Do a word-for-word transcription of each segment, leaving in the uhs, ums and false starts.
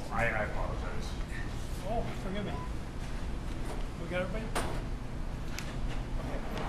I, I apologize. Oh, forgive me. We got everybody? Okay.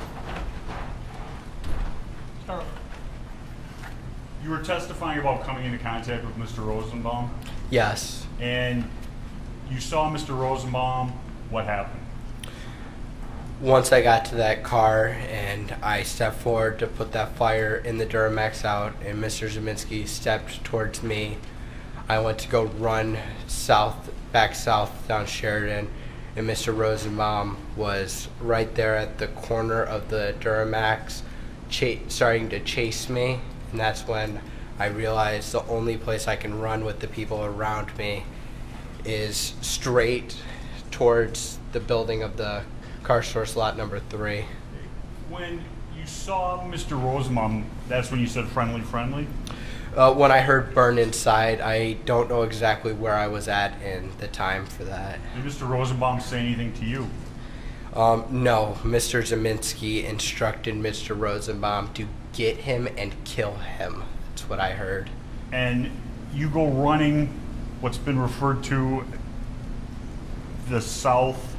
Start over. You were testifying about coming into contact with Mister Rosenbaum, Yes. and you saw Mister Rosenbaum. What happened? Once I got to that car and I stepped forward to put that fire in the Duramax out, and Mister Zeminski stepped towards me, I went to go run south, back south down Sheridan, and Mister Rosenbaum was right there at the corner of the Duramax, cha- starting to chase me, and that's when I realized the only place I can run with the people around me is straight towards the building of the car source lot number three. When you saw Mister Rosenbaum, that's when you said friendly, friendly? Uh, when I heard burn inside, I don't know exactly where I was at in the time for that. Did Mister Rosenbaum say anything to you? Um, no, Mister Zeminski instructed Mister Rosenbaum to get him and kill him. That's what I heard. And you go running what's been referred to the southwest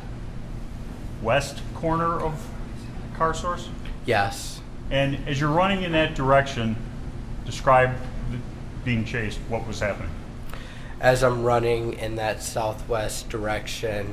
corner of car source? Yes. And as you're running in that direction, describe the, being chased. What was happening? As I'm running in that southwest direction,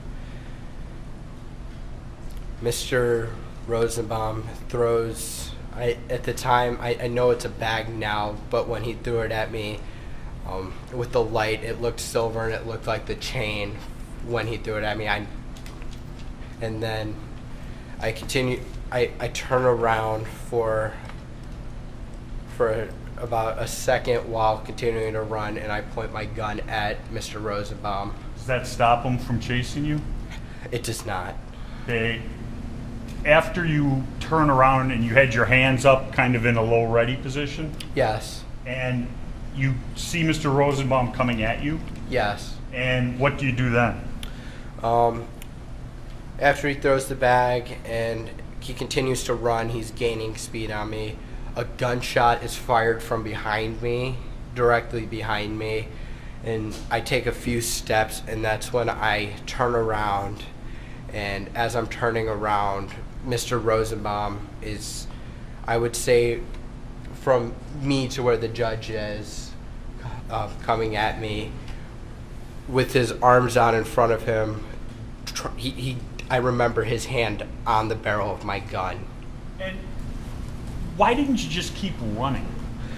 Mister Rosenbaum throws, I, at the time, I, I know it's a bag now, but when he threw it at me, um, with the light, it looked silver and it looked like the chain when he threw it at me. I, and then I continue, I, I turn around for, for about a second while continuing to run, and I point my gun at Mister Rosenbaum. Does that stop him from chasing you? It does not. Okay. After you turn around and you had your hands up kind of in a low ready position, Yes. and you see Mister Rosenbaum coming at you, Yes. and what do you do then? Um, after he throws the bag and he continues to run, he's gaining speed on me. A gunshot is fired from behind me, directly behind me, and I take a few steps, and that's when I turn around. And as I'm turning around, Mister Rosenbaum is, I would say, from me to where the judge is, uh, coming at me with his arms out in front of him. Tr- He, he, I remember his hand on the barrel of my gun. And why didn't you just keep running?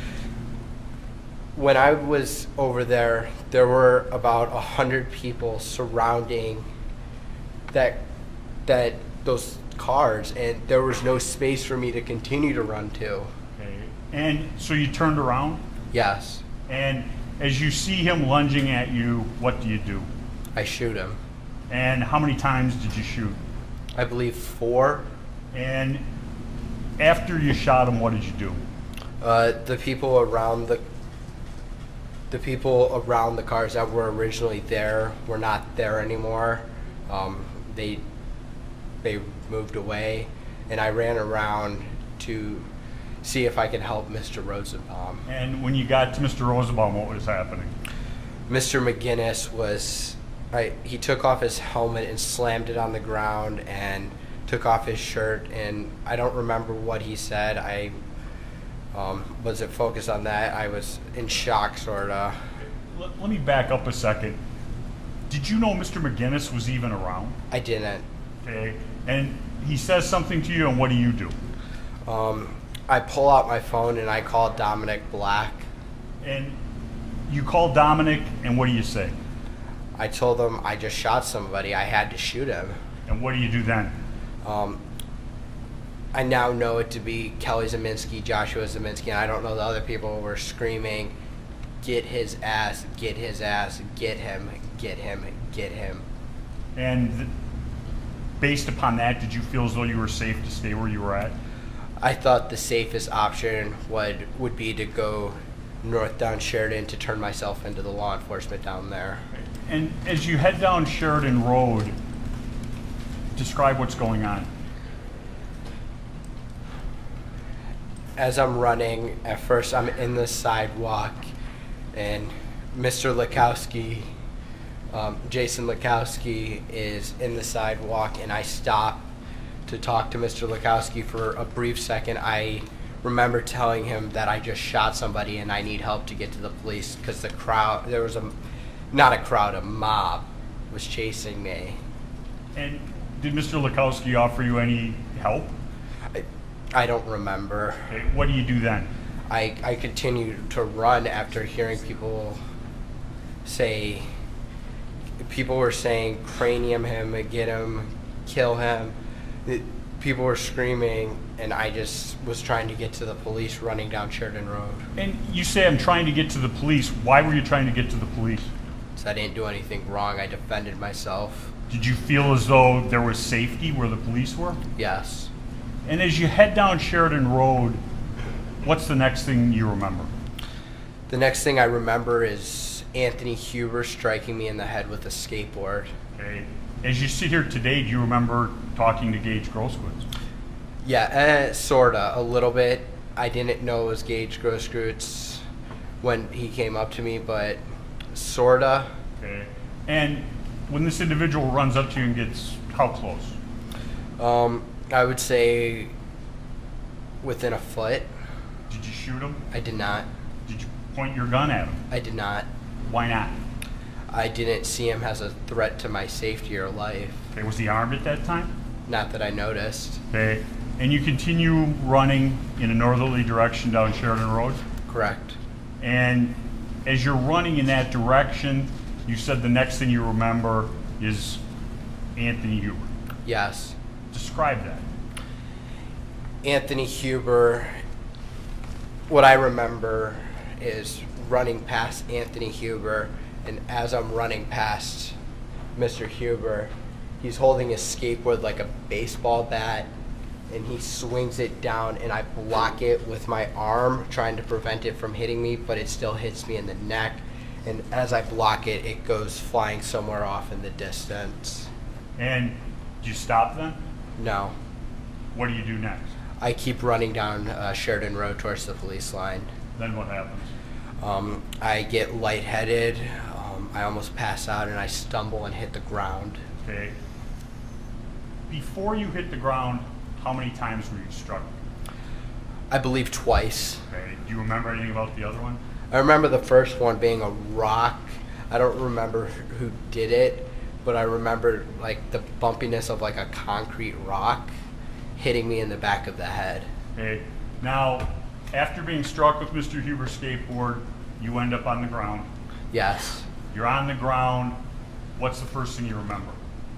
When I was over there, there were about a hundred people surrounding that that those cars, and there was no space for me to continue to run to. Okay. And so you turned around, Yes, and as you see him lunging at you, what do you do? I shoot him. And how many times did you shoot? I believe four. And after you shot him, what did you do? Uh, the people around the the people around the cars that were originally there were not there anymore. Um, they they moved away, and I ran around to see if I could help Mister Rosenbaum. And when you got to Mister Rosenbaum, what was happening? Mister McGinnis was, I, he took off his helmet and slammed it on the ground and took off his shirt, and I don't remember what he said. I um, wasn't focused on that. I was in shock, sort of. Let, let me back up a second. Did you know Mister McGinnis was even around? I didn't. Okay. And he says something to you, and what do you do? Um, I pull out my phone and I call Dominic Black. And you call Dominic, and what do you say? I told him I just shot somebody. I had to shoot him. And what do you do then? Um, I now know it to be Kelly Zeminski, Joshua Zeminski, and I don't know the other people who were screaming, "Get his ass, get his ass, get him, get him, get him." And th- based upon that, did you feel as though you were safe to stay where you were at? I thought the safest option would would be to go north down Sheridan to turn myself into the law enforcement down there. And as you head down Sheridan Road, describe what's going on. As I'm running, at first I'm in the sidewalk, and Mister Lekowski Um, Jason Lukowski is in the sidewalk, and I stop to talk to Mister Lukowski for a brief second. I remember telling him that I just shot somebody and I need help to get to the police because the crowd, there was a, not a crowd, a mob was chasing me. And did Mister Lukowski offer you any help? I, I don't remember. Okay, what do you do then? I, I continued to run after hearing people say, people were saying, cranium him, get him, kill him. It, people were screaming, and I just was trying to get to the police running down Sheridan Road. And you say I'm trying to get to the police. Why were you trying to get to the police? So I didn't do anything wrong. I defended myself. Did you feel as though there was safety where the police were? Yes. And as you head down Sheridan Road, what's the next thing you remember? The next thing I remember is Anthony Huber striking me in the head with a skateboard. Okay. As you sit here today, do you remember talking to Gage Grosskreutz? Yeah, uh, sorta, a little bit. I didn't know it was Gage Grosskreutz when he came up to me, but sorta. Okay. And when this individual runs up to you and gets how close? Um, I would say within a foot. Did you shoot him? I did not. Did you point your gun at him? I did not. Why not? I didn't see him as a threat to my safety or life. Okay. Was he armed at that time? Not that I noticed. Okay. And you continue running in a northerly direction down Sheridan Road? Correct. And as you're running in that direction, you said the next thing you remember is Anthony Huber. Yes. Describe that. Anthony Huber, what I remember is running past Anthony Huber, and as I'm running past Mister Huber, he's holding his skateboard like a baseball bat, and he swings it down, and I block it with my arm, trying to prevent it from hitting me, but it still hits me in the neck. And as I block it, it goes flying somewhere off in the distance. And do you stop then? No. What do you do next? I keep running down uh, Sheridan Road towards the police line. Then what happens? Um, I get lightheaded, um, I almost pass out, and I stumble and hit the ground. Okay. Before you hit the ground, how many times were you struck? I believe twice. Okay. Do you remember anything about the other one? I remember the first one being a rock. I don't remember who did it, but I remember like the bumpiness of like a concrete rock hitting me in the back of the head. Okay. Now, after being struck with Mister Huber's skateboard, you end up on the ground. Yes. You're on the ground. What's the first thing you remember?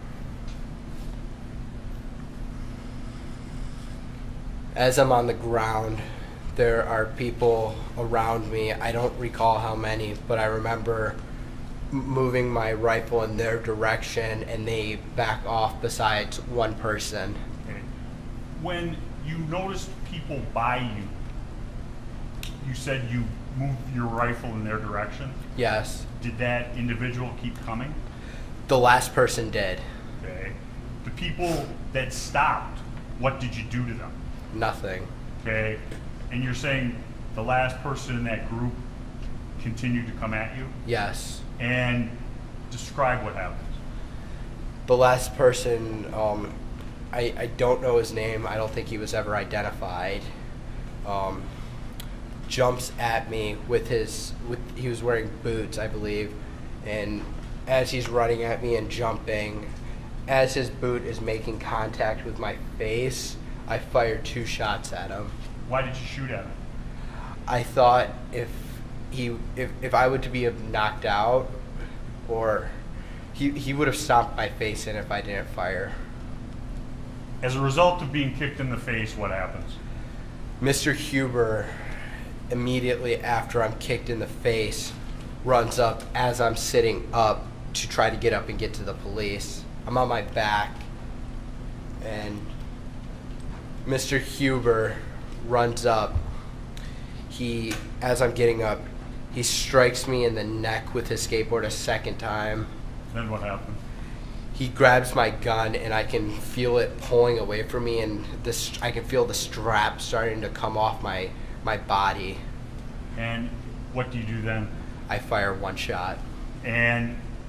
As I'm on the ground, there are people around me. I don't recall how many, but I remember m- moving my rifle in their direction, and they back off besides one person. Okay. When you noticed people by you, you said you moved your rifle in their direction. Yes. Did that individual keep coming? The last person did. Okay. The people that stopped, what did you do to them? Nothing. Okay. And you're saying the last person in that group continued to come at you? Yes. And describe what happened. The last person, um, I, I don't know his name. I don't think he was ever identified. Um, jumps at me with his, with he was wearing boots, I believe, and as he's running at me and jumping, as his boot is making contact with my face, I fired two shots at him. Why did you shoot at him? I thought if he if, if I were to be knocked out, or he he would have stomped my face in if I didn't fire. As a result of being kicked in the face, what happens? Mister Huber, immediately after I'm kicked in the face, runs up as I'm sitting up to try to get up and get to the police. I'm on my back, and Mister Huber runs up. He, as I'm getting up, he strikes me in the neck with his skateboard a second time. Then what happened? He grabs my gun, and I can feel it pulling away from me, and this I can feel the strap starting to come off my my body. And what do you do then? I fire one shot. And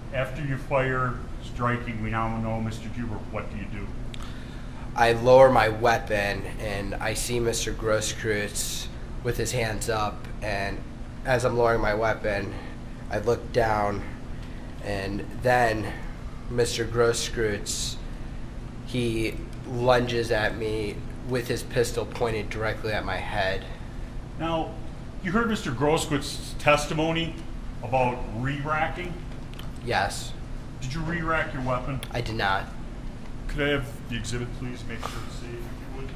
After you fire striking, we now know, Mister Huber, what do you do? I lower my weapon and I see Mister Grosskreutz with his hands up, and as I'm lowering my weapon, I look down, and then Mister Grosskreutz, he lunges at me with his pistol pointed directly at my head. Now, you heard Mister Grosskreuz's testimony about re-racking. Yes. Did you re-rack your weapon? I did not. Could I have the exhibit, please? Make sure to see if you would.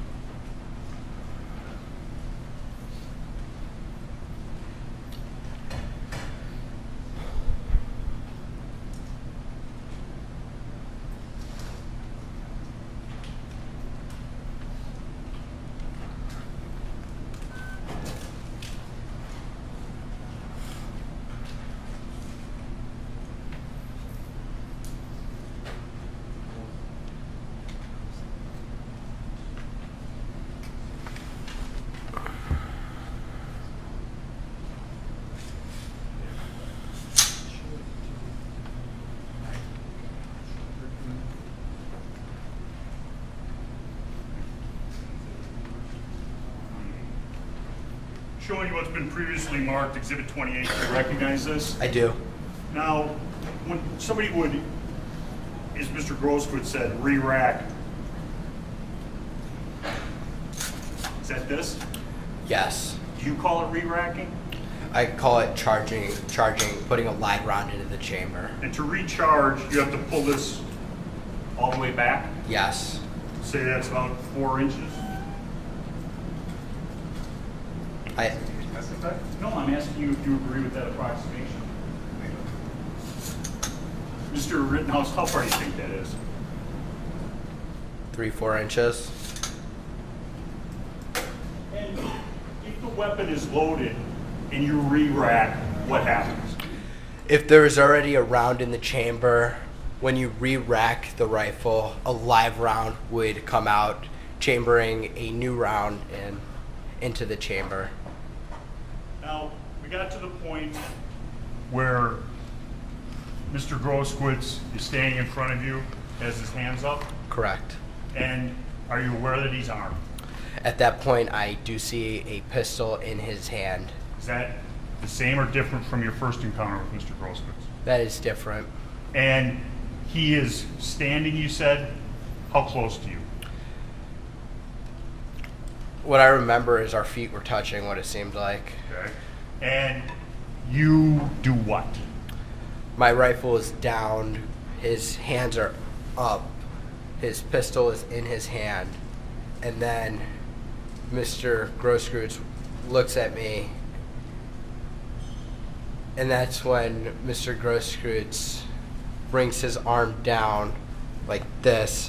Showing you what's been previously marked, Exhibit twenty-eight. Do you recognize this? I do. Now, when somebody would, as Mister Grosskreutz said, re-rack, is that this? Yes. Do you call it re-racking? I call it charging, charging, putting a live round into the chamber. And to recharge, you have to pull this all the way back? Yes. Say that's about four inches? I, No, I'm asking you if you agree with that approximation. Mister Rittenhouse, how far do you think that is? three, four inches. And if the weapon is loaded and you re-rack, what happens? If there's already a round in the chamber, when you re-rack the rifle, a live round would come out, chambering a new round in, into the chamber. Now, we got to the point where Mister Grosskreutz is standing in front of you, has his hands up, Correct. and are you aware that he's armed? At that point, I do see a pistol in his hand. Is that the same or different from your first encounter with Mister Grosskreutz? That is different. And he is standing, you said, how close to you? What I remember is our feet were touching, what it seemed like. Okay. And you do what? My rifle is down, his hands are up, his pistol is in his hand, and then Mister Grosskreutz looks at me, and that's when Mister Grosskreutz brings his arm down like this,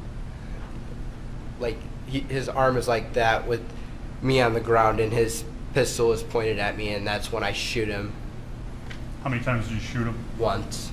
like he, his arm is like that with me on the ground, and his pistol is pointed at me, and that's when I shoot him How many times did you shoot him? once.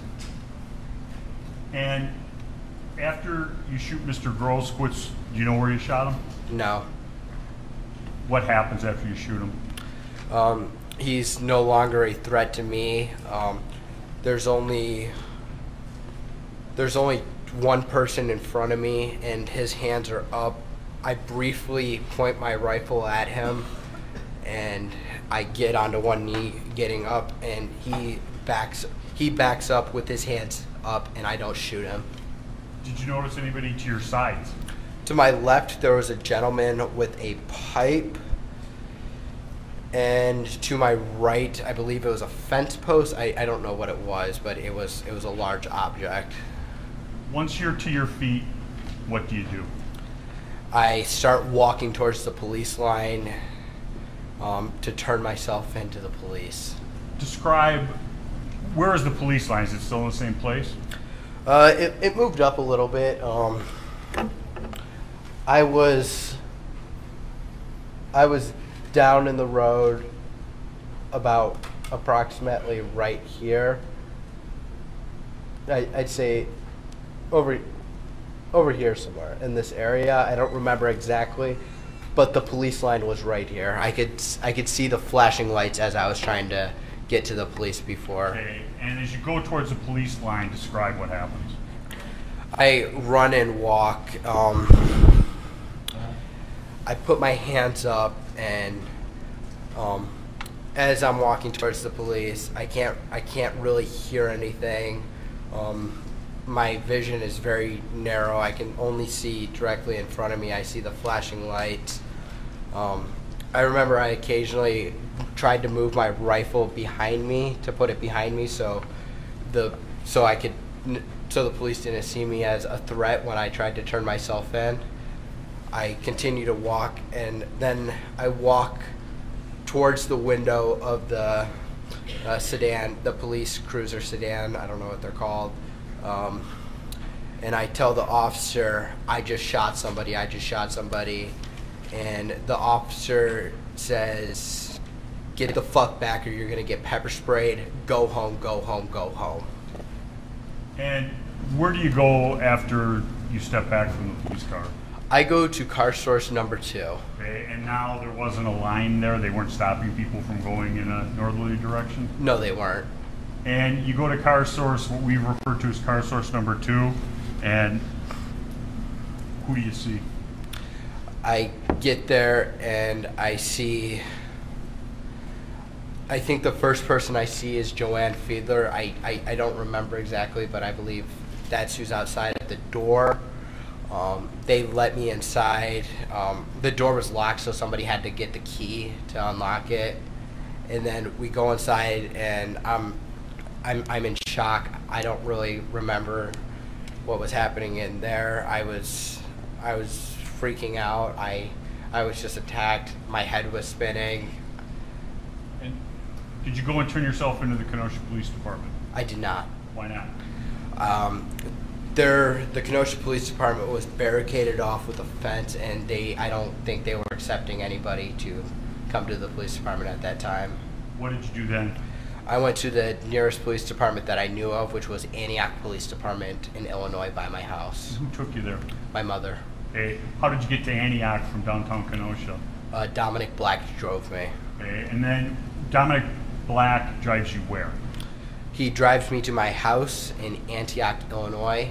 And after you shoot Mister Grosskreutz, do you know where you shot him? No. What happens after you shoot him? Um, he's no longer a threat to me. Um, there's only there's only one person in front of me, and his hands are up. I briefly point my rifle at him, and I get onto one knee, getting up, and he backs he backs up with his hands up, and I don't shoot him. Did you notice anybody to your sides? To my left, there was a gentleman with a pipe, and to my right, I believe it was a fence post. I, I don't know what it was, but it was it was a large object. Once you're to your feet, what do you do? I start walking towards the police line um, to turn myself into the police. Describe, where is the police line? Is it still in the same place? Uh, it, it moved up a little bit. Um, I was I was down in the road about approximately right here. I, I'd say over over here somewhere in this area. I don't remember exactly, but the police line was right here. I could I could see the flashing lights as I was trying to get to the police before. Okay, and as you go towards the police line, describe what happens. I run and walk. Um, I put my hands up, and um, as I'm walking towards the police, I can't I can't really hear anything. Um, my vision is very narrow. I can only see directly in front of me. I see the flashing lights. Um, I remember I occasionally tried to move my rifle behind me to put it behind me so the so I could so the police didn't see me as a threat when I tried to turn myself in. I continue to walk, and then I walk towards the window of the uh, sedan, the police cruiser sedan, I don't know what they're called, um, and I tell the officer, I just shot somebody, I just shot somebody, and the officer says, get the fuck back or you're gonna get pepper sprayed, go home, go home, go home. And where do you go after you step back from the police car? I go to car source number two. Okay, and now there wasn't a line there? They weren't stopping people from going in a northerly direction? No, they weren't. And you go to car source, what we refer to as car source number two, and who do you see? I get there and I see, I think the first person I see is Joanne Fiedler. I, I, I don't remember exactly, but I believe that's who's outside at the door. Um, they let me inside. Um, the door was locked, so somebody had to get the key to unlock it. And then we go inside, and I'm, I'm, I'm in shock. I don't really remember what was happening in there. I was, I was freaking out. I, I was just attacked. My head was spinning. And did you go and turn yourself into the Kenosha Police Department? I did not. Why not? Um, Their, the Kenosha Police Department was barricaded off with a fence, and they I don't think they were accepting anybody to come to the police department at that time. What did you do then? I went to the nearest police department that I knew of, which was Antioch Police Department in Illinois by my house. Who took you there? My mother. Okay, how did you get to Antioch from downtown Kenosha? Uh, Dominic Black drove me. Okay, and then Dominic Black drives you where? He drives me to my house in Antioch, Illinois,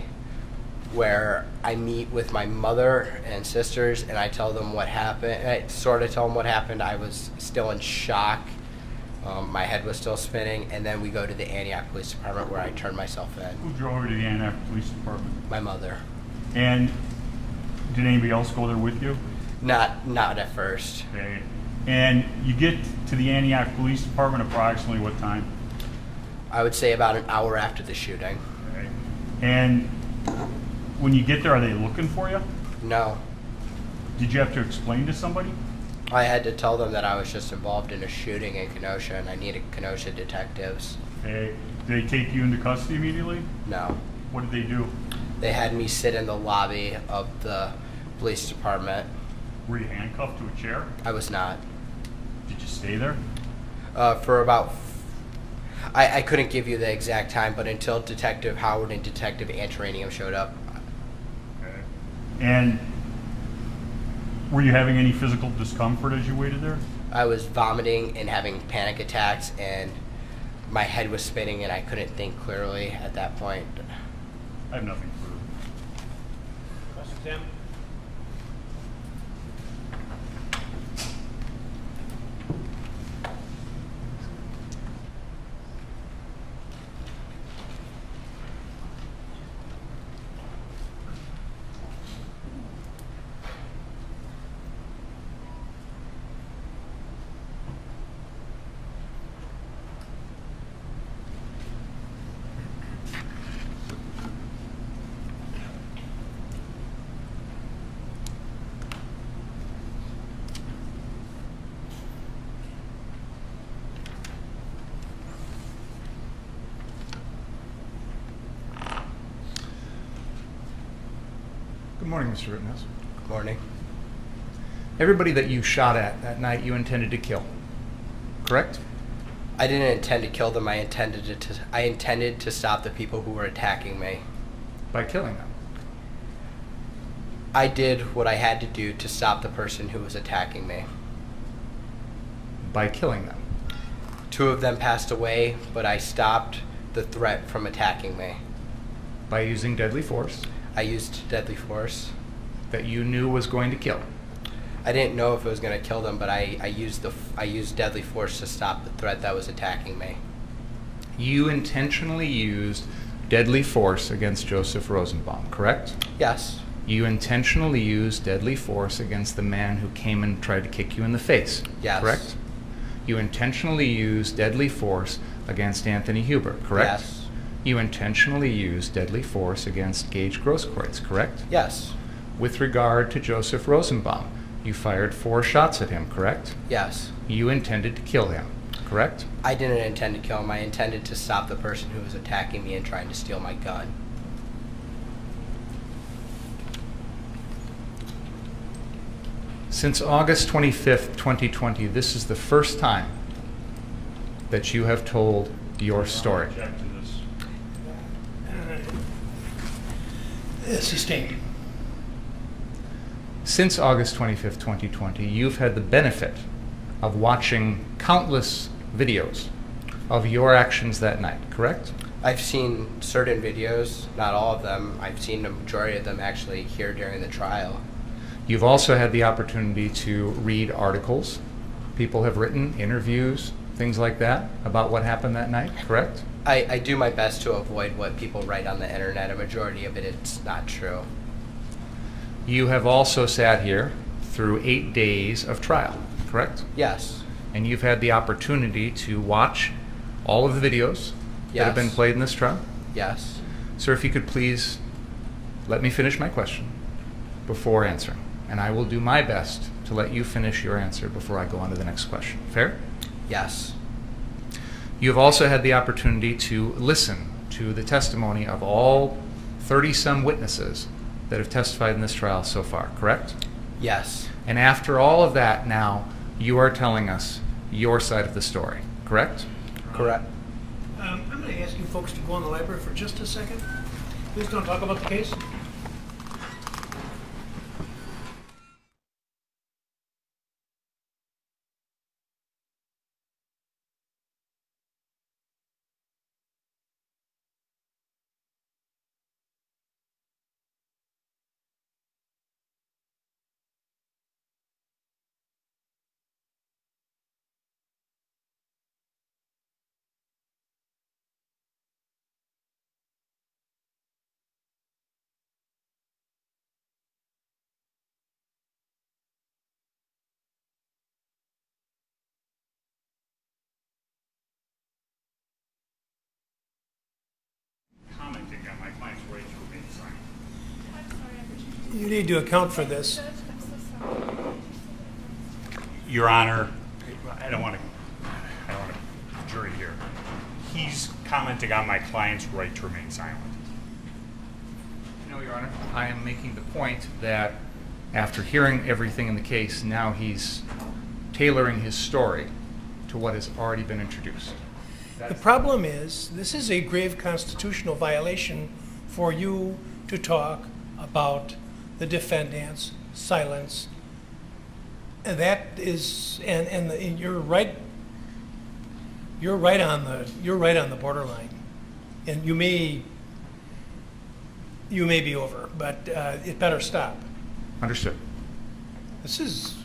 where I meet with my mother and sisters, and I tell them what happened. I sort of tell them what happened. I was still in shock. Um, my head was still spinning, and then we go to the Antioch Police Department where I turn myself in. Who drove you to the Antioch Police Department? My mother. And did anybody else go there with you? Not, not at first. Okay. And you get to the Antioch Police Department approximately what time? I would say about an hour after the shooting. Okay. And when you get there, are they looking for you? No. Did you have to explain to somebody? I had to tell them that I was just involved in a shooting in Kenosha and I needed Kenosha detectives. Okay. Did they take you into custody immediately? No. What did they do? They had me sit in the lobby of the police department. Were you handcuffed to a chair? I was not. Did you stay there? Uh, for about, I, I couldn't give you the exact time, but until Detective Howard and Detective Antaranium showed up. Okay. And were you having any physical discomfort as you waited there? I was vomiting and having panic attacks, and my head was spinning, and I couldn't think clearly at that point. I have nothing further. Question, Tim? Good morning, Mister Rittenhouse. Good morning. Everybody that you shot at that night you intended to kill, correct? I didn't intend to kill them. I intended to. I intended to stop the people who were attacking me. By killing them. I did what I had to do to stop the person who was attacking me. By killing them. Two of them passed away, but I stopped the threat from attacking me. By using deadly force I used deadly force. that you knew was going to kill. I didn't know if it was going to kill them, but I, I used the I used deadly force to stop the threat that was attacking me. You intentionally used deadly force against Joseph Rosenbaum, correct? Yes. You intentionally used deadly force against the man who came and tried to kick you in the face, Yes. correct? You intentionally used deadly force against Anthony Huber, correct? Yes. You intentionally used deadly force against Gage Grosskreutz, correct? Yes. With regard to Joseph Rosenbaum, you fired four shots at him, correct? Yes. You intended to kill him, correct? I didn't intend to kill him. I intended to stop the person who was attacking me and trying to steal my gun. Since August twenty-fifth, twenty twenty, this is the first time that you have told your story. Object to this. Uh, Sustained. Since August twenty-fifth, twenty twenty, you've had the benefit of watching countless videos of your actions that night, correct? I've seen certain videos, not all of them. I've seen the majority of them actually here during the trial. You've also had the opportunity to read articles. People have written interviews, things like that, about what happened that night, correct? I, I do my best to avoid what people write on the internet. A majority of it, it's not true. You have also sat here through eight days of trial, correct? Yes. And you've had the opportunity to watch all of the videos that have been Yes. played in this trial. Yes. Sir, if you could please let me finish my question before answering. And I will do my best to let you finish your answer before I go on to the next question. Fair? Yes. You have also had the opportunity to listen to the testimony of all thirty-some witnesses that have testified in this trial so far, correct? Yes. And after all of that, now you are telling us your side of the story, correct? Correct. Um, I'm going to ask you folks to go in the library for just a second. Please don't talk about the case. Commenting on my client's right to remain silent. You need to account for this. Your Honor, I don't want to, I don't want to jury here. He's commenting on my client's right to remain silent. No, Your Honor. I am making the point that after hearing everything in the case, now he's tailoring his story to what has already been introduced. The problem is, this is a grave constitutional violation for you to talk about the defendant's silence. And that is, and, and, the, and you're right, you're right on the, you're right on the borderline. And you may, you may be over, but uh, it better stop. Understood. This is,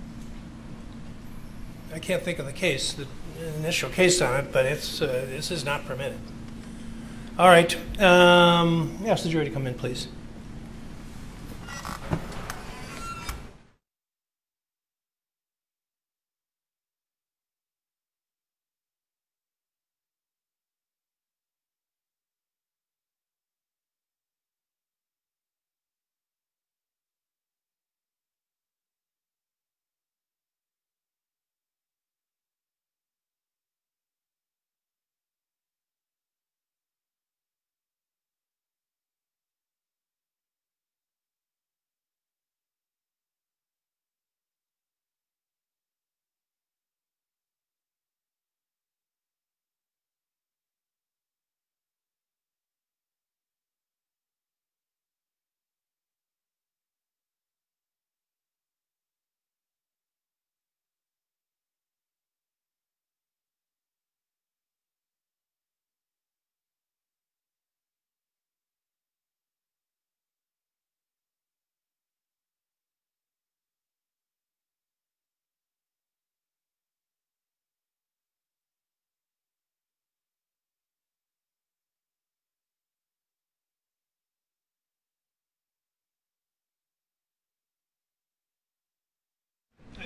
I can't think of the case, the initial case on it, but it's, uh, this is not permitted. All right, um, ask the jury to come in, please.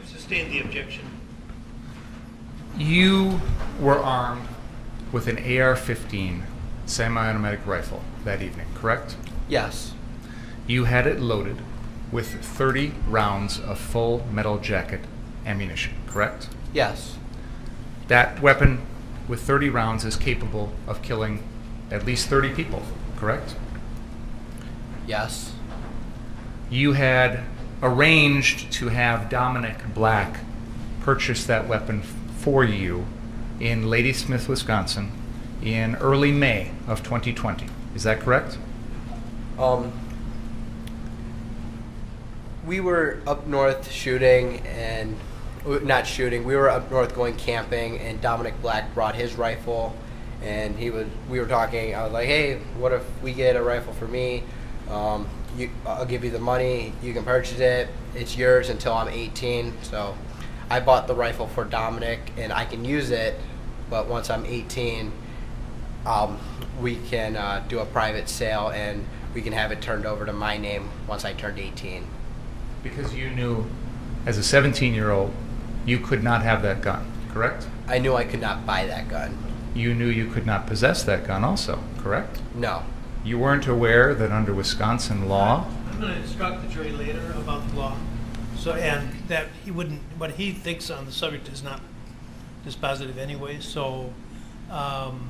Sustain the objection. You were armed with an A R fifteen semi-automatic rifle that evening, correct? Yes. You had it loaded with thirty rounds of full metal jacket ammunition, correct? Yes. That weapon with thirty rounds is capable of killing at least thirty people, correct? Yes. You had arranged to have Dominic Black purchase that weapon f- for you in Ladysmith, Wisconsin in early May of twenty twenty. Is that correct? Um, we were up north shooting and not shooting. We were up north going camping, and Dominic Black brought his rifle, and he was. We were talking. I was like, "Hey, what if we get a rifle for me? Um, you, I'll give you the money. You can purchase it. It's yours until I'm eighteen." So, I bought the rifle for Dominic, and I can use it. But once I'm eighteen, um, we can uh, do a private sale, and we can have it turned over to my name once I turned eighteen. Because you knew, as a seventeen-year-old, you could not have that gun, correct? I knew I could not buy that gun. You knew you could not possess that gun also, correct? No. You weren't aware that under Wisconsin law, I'm going to instruct the jury later about the law. So, and that he wouldn't, what he thinks on the subject is not dispositive anyway, so um,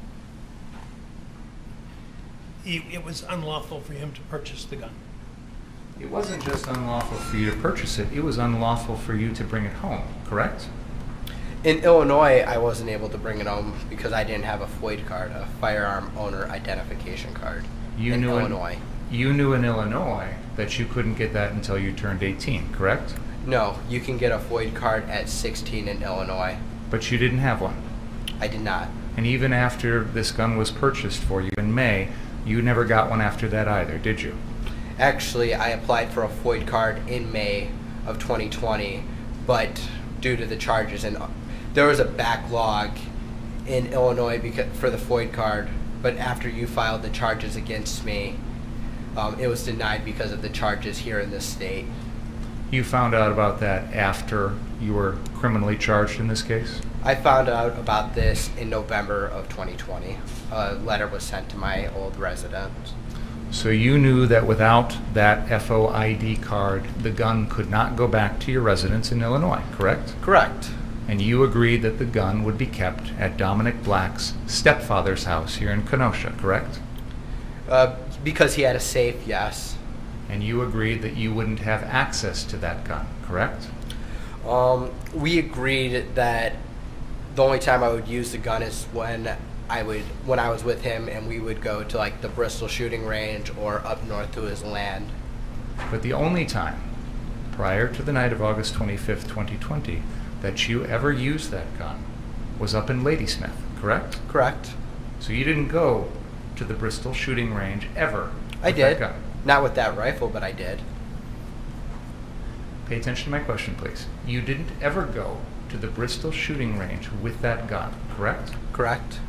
he, it was unlawful for him to purchase the gun. it wasn't just unlawful for you to purchase it, it was unlawful for you to bring it home, correct? In Illinois, I wasn't able to bring it home because I didn't have a F O I D card, a firearm owner identification card. You in knew Illinois. In, you knew in Illinois that you couldn't get that until you turned eighteen, correct? No, you can get a F O I D card at sixteen in Illinois. But you didn't have one. I did not. And even after this gun was purchased for you in May, you never got one after that either, did you? Actually, I applied for a F O I D card in May of twenty twenty, but due to the charges, and there was a backlog in Illinois because, for the F O I D card, but after you filed the charges against me, um, it was denied because of the charges here in this state. You found out about that after you were criminally charged in this case? I found out about this in November of twenty twenty. A letter was sent to my old residence. So you knew that without that F O I D card, the gun could not go back to your residence in Illinois, correct? Correct. And you agreed that the gun would be kept at Dominic Black's stepfather's house here in Kenosha, correct? Uh, because he had a safe, yes. And you agreed that you wouldn't have access to that gun, correct? Um, we agreed that the only time I would use the gun is when I would when I was with him, and we would go to like the Bristol shooting range or up north to his land. But the only time prior to the night of August twenty-fifth, twenty twenty, that you ever used that gun was up in Ladysmith, correct? Correct. So you didn't go to the Bristol shooting range ever I with did. that gun. Not with that rifle, but I did. Pay attention to my question, please. You didn't ever go to the Bristol shooting range with that gun, correct? Correct.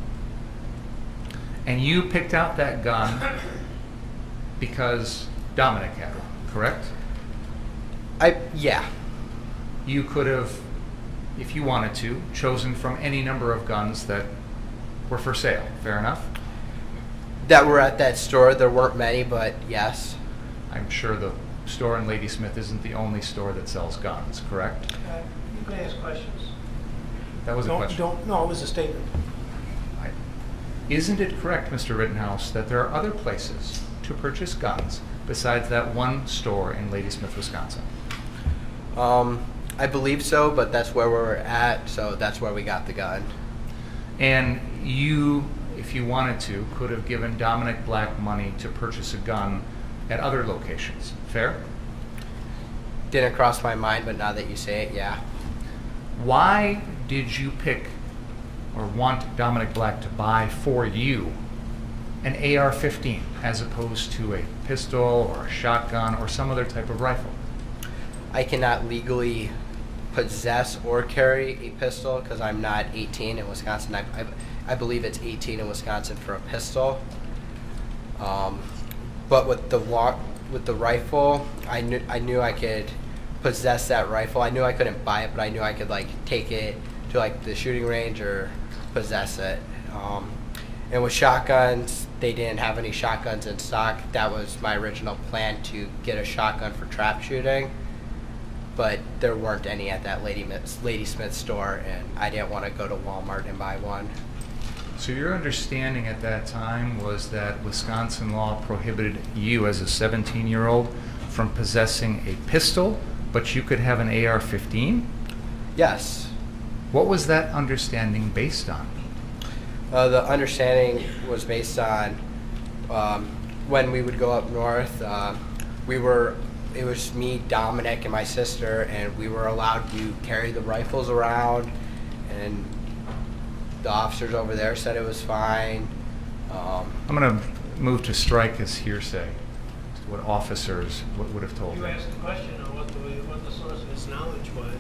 And you picked out that gun because Dominic had one, correct? I yeah. You could have, if you wanted to, chosen from any number of guns that were for sale. Fair enough? That were at that store. There weren't many, but yes. I'm sure the store in Ladysmith isn't the only store that sells guns, correct? Uh, you can ask questions. That was a Don't, question. don't, no, it was a statement. I- Isn't it correct, Mister Rittenhouse, that there are other places to purchase guns besides that one store in Ladysmith, Wisconsin? Um, I believe so, but that's where we're at, so that's where we got the gun. And you, if you wanted to, could have given Dominic Black money to purchase a gun at other locations. Fair? Didn't cross my mind, but now that you say it, yeah. Why did you pick or want Dominic Black to buy for you an A R fifteen as opposed to a pistol or a shotgun or some other type of rifle? I cannot legally possess or carry a pistol because I'm not eighteen in Wisconsin. I, I, I believe it's eighteen in Wisconsin for a pistol. Um, but with the wa- with the rifle, I knew I knew I could possess that rifle. I knew I couldn't buy it, but I knew I could like take it to like the shooting range or possess it. Um, and with shotguns, they didn't have any shotguns in stock. That was my original plan, to get a shotgun for trap shooting, but there weren't any at that Lady, Lady Smith store, and I didn't want to go to Walmart and buy one. So your understanding at that time was that Wisconsin law prohibited you as a seventeen-year-old from possessing a pistol, but you could have an A R fifteen? Yes. What was that understanding based on? Uh, the understanding was based on um, when we would go up north, uh, we were, it was me, Dominic, and my sister, and we were allowed to carry the rifles around, and the officers over there said it was fine. Um, I'm going to move to strike as hearsay, as to what officers would would have told You me. asked the question on what the, what the source of his knowledge was.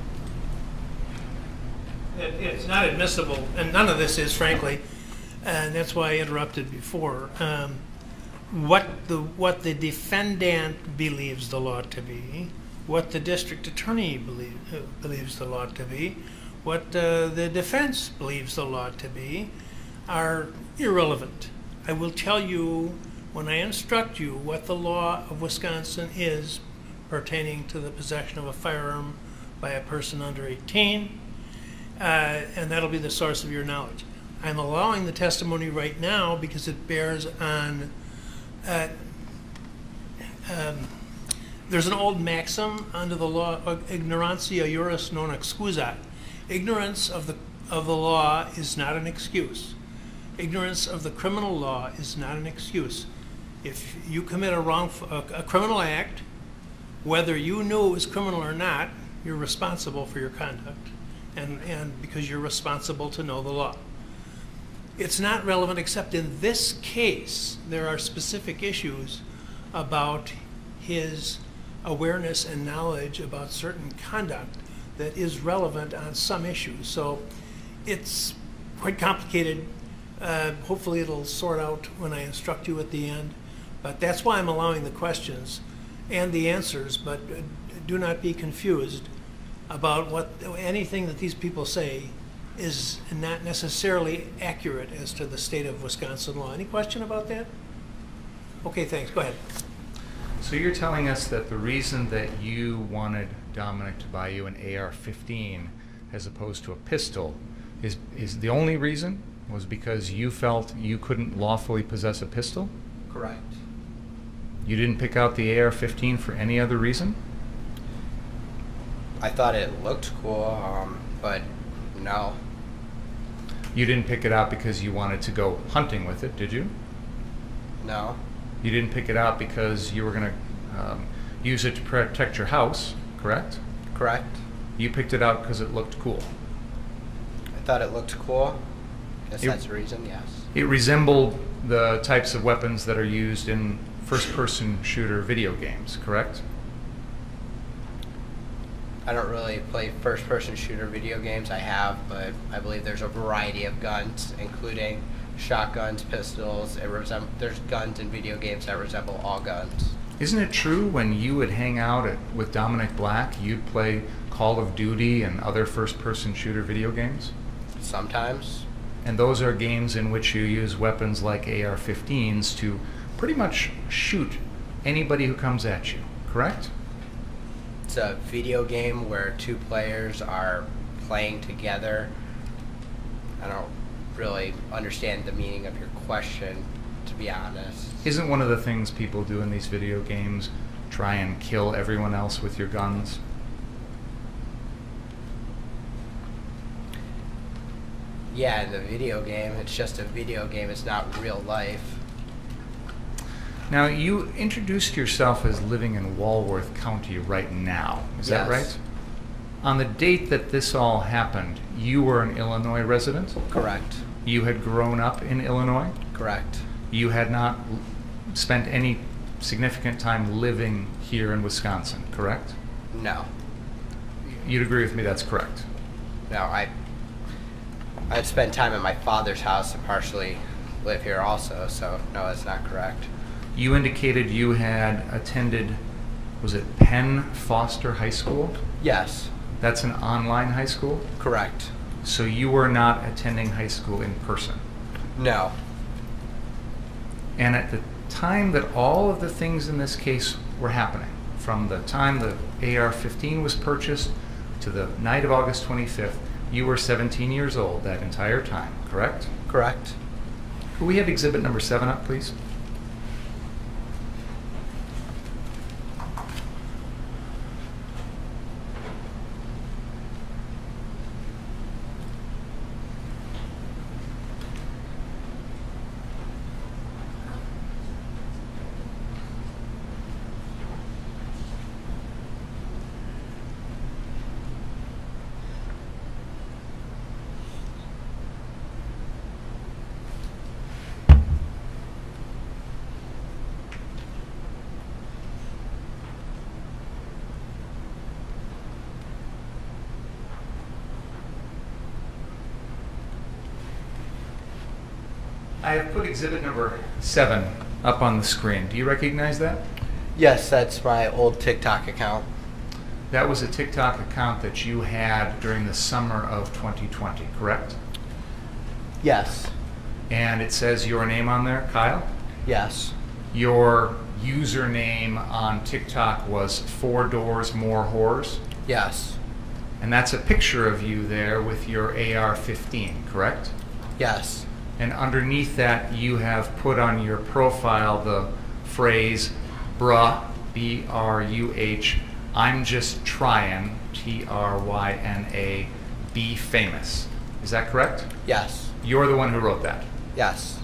It, it's not admissible, and none of this is, frankly, and that's why I interrupted before. Um, what the what the defendant believes the law to be, what the district attorney believe, uh, believes the law to be, what uh, the defense believes the law to be, are irrelevant. I will tell you, when I instruct you, what the law of Wisconsin is pertaining to the possession of a firearm by a person under eighteen, uh, and that'll be the source of your knowledge. I'm allowing the testimony right now because it bears on, uh, um, there's an old maxim under the law, ignorantia juris non excusat. Ignorance of the, of the law is not an excuse. Ignorance of the criminal law is not an excuse. If you commit a wrong, a, a criminal act, whether you knew it was criminal or not, you're responsible for your conduct, and, and because you're responsible to know the law. It's not relevant, except in this case, there are specific issues about his awareness and knowledge about certain conduct that is relevant on some issues. So it's quite complicated. Uh, hopefully it'll sort out when I instruct you at the end. But that's why I'm allowing the questions and the answers, but uh, do not be confused about what anything that these people say is not necessarily accurate as to the state of Wisconsin law. Any question about that? Okay, thanks. Go ahead. So you're telling us that the reason that you wanted Dominic to buy you an A R fifteen as opposed to a pistol is, is the only reason was because you felt you couldn't lawfully possess a pistol? Correct. You didn't pick out the A R fifteen for any other reason? I thought it looked cool, um, but no. You didn't pick it out because you wanted to go hunting with it, did you? No. You didn't pick it out because you were going to um, use it to protect your house, correct? Correct. You picked it out because it looked cool. I thought it looked cool. Guess It- that's the reason, yes. It resembled the types of weapons that are used in first-person shooter video games, correct? I don't really play first-person shooter video games. I have, but I believe there's a variety of guns, including shotguns, pistols. It resem- there's guns in video games that resemble all guns. Isn't it true when you would hang out at, with Dominic Black, you'd play Call of Duty and other first-person shooter video games? Sometimes. And those are games in which you use weapons like A R fifteens to pretty much shoot anybody who comes at you, correct? It's a video game where two players are playing together. I don't really understand the meaning of your question, to be honest. Isn't one of the things people do in these video games try and kill everyone else with your guns? Yeah, in the video game, it's just a video game. It's not real life. Now, you introduced yourself as living in Walworth County right now. Is that Yes. right? On the date that this all happened, you were an Illinois resident? Correct. You had grown up in Illinois? Correct. You had not l- spent any significant time living here in Wisconsin, correct? No. You'd agree with me that's correct? No, I I'd spent time at my father's house and partially live here also, so no, that's not correct. You indicated you had attended Was it Penn Foster High School? Yes, That's an online high school? correct. So you were not attending high school in person. No, And at the time that all of the things in this case were happening, from the time the A R fifteen was purchased to the night of August twenty-fifth, you were seventeen years old that entire time, correct? correct. Could we have exhibit number seven up, please? I have put exhibit number seven up on the screen. Do you recognize that? Yes, that's my old TikTok account. That was a TikTok account that you had during the summer of twenty twenty, correct? Yes, And it says your name on there, Kyle? yes, Your username on TikTok was Four Doors More Whores, yes, and that's a picture of you there with your A R fifteen, correct? yes, And underneath that, you have put on your profile the phrase bruh, B R U H, I'm just tryin', T R Y N A, be famous. Is that correct? yes, You're the one who wrote that. yes.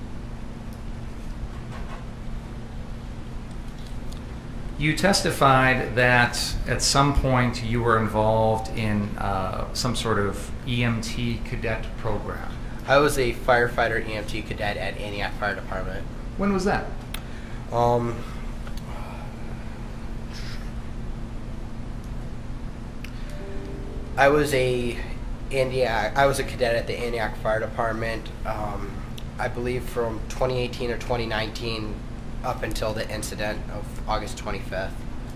You testified that at some point you were involved in uh, some sort of E M T cadet program. I was a firefighter E M T cadet at Antioch Fire Department. When was that? Um, I was a Antioch. I was a cadet at the Antioch Fire Department. Um, I believe from twenty eighteen or twenty nineteen up until the incident of August twenty-fifth.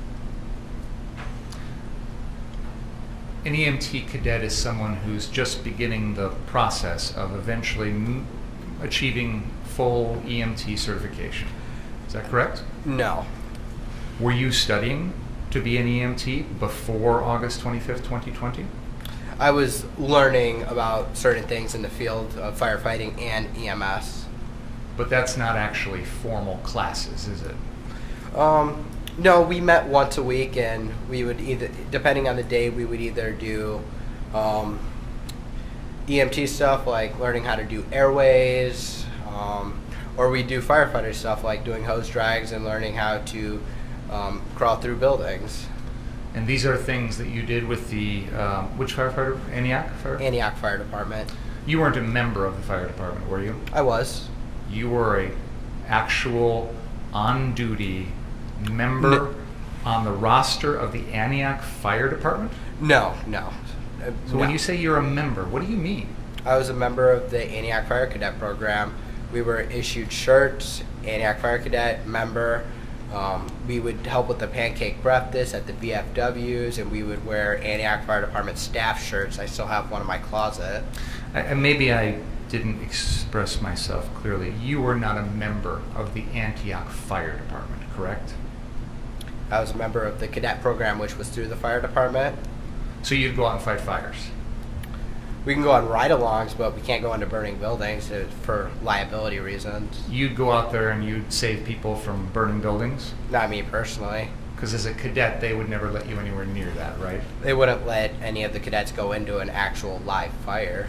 An E M T cadet is someone who's just beginning the process of eventually m- achieving full E M T certification. Is that correct? No, Were you studying to be an E M T before August twenty-fifth, twenty twenty? I was learning about certain things in the field of firefighting and E M S. But that's not actually formal classes, is it? Um, no, we met once a week, and we would either, depending on the day, we would either do um, E M T stuff like learning how to do airways, um, or we do firefighter stuff like doing hose drags and learning how to um, crawl through buildings. And these are things that you did with the, um, which firefighter? Antioch Fire? Antioch Fire Department. You weren't a member of the fire department, were you? I was. You were a actual on-duty member N- on the roster of the Antioch Fire Department? No, no. Uh, So when no. you say you're a member, what do you mean? I was a member of the Antioch Fire Cadet Program. We were issued shirts, Antioch Fire Cadet member. Um, we would help with the pancake breakfast at the V F Ws, and we would wear Antioch Fire Department staff shirts. I still have one in my closet. I, and maybe I didn't express myself clearly. You were not a member of the Antioch Fire Department, correct? I was a member of the cadet program, which was through the fire department. So you'd go out and fight fires. We can go on ride-alongs, but we can't go into burning buildings uh, for liability reasons. You'd go out there and you'd save people from burning buildings? Not me personally. Because as a cadet, they would never let you anywhere near that, right? They wouldn't let any of the cadets go into an actual live fire.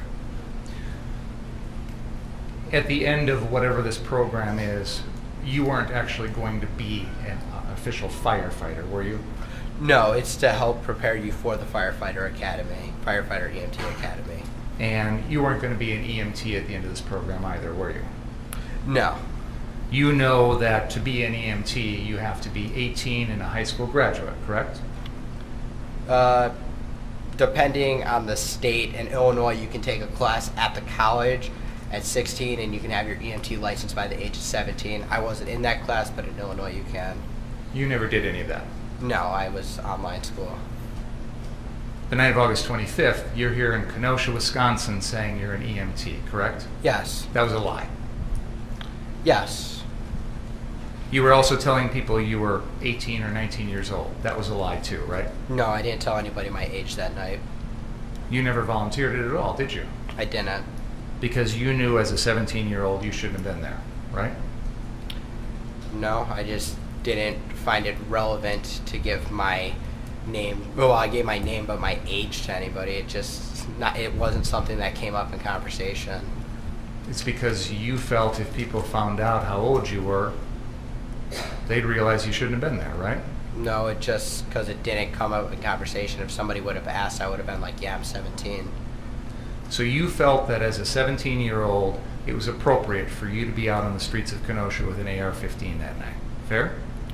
At the end of whatever this program is, you weren't actually going to be an official firefighter, were you? No, it's to help prepare you for the firefighter academy, firefighter E M T academy. And you weren't going to be an E M T at the end of this program either, were you? No. You know that to be an E M T, you have to be eighteen and a high school graduate, correct? Uh, depending on the state, in Illinois, you can take a class at the college at sixteen, and you can have your E M T license by the age of seventeen. I wasn't in that class, but in Illinois, you can. You never did any of that. No, I was online school. The night of August twenty-fifth, you're here in Kenosha, Wisconsin, saying you're an E M T, correct? Yes. That was a lie. Yes. You were also telling people you were eighteen or nineteen years old. That was a lie too, right? No, I didn't tell anybody my age that night. You never volunteered it at all, did you? I didn't. Because you knew as a seventeen-year-old you shouldn't have been there, right? No, I just didn't find it relevant to give my name. Well, I gave my name, but my age to anybody. It just not. It wasn't something that came up in conversation. It's because you felt if people found out how old you were, they'd realize you shouldn't have been there, right? No, it just because it didn't come up in conversation. If somebody would have asked, I would have been like, "Yeah, I'm seventeen." So you felt that as a seventeen-year-old, it was appropriate for you to be out on the streets of Kenosha with an A R fifteen that night. Fair?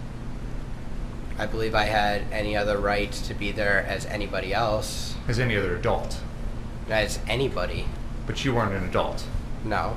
I believe I had any other right to be there as anybody else, As any other adult. as anybody. But you weren't an adult. No.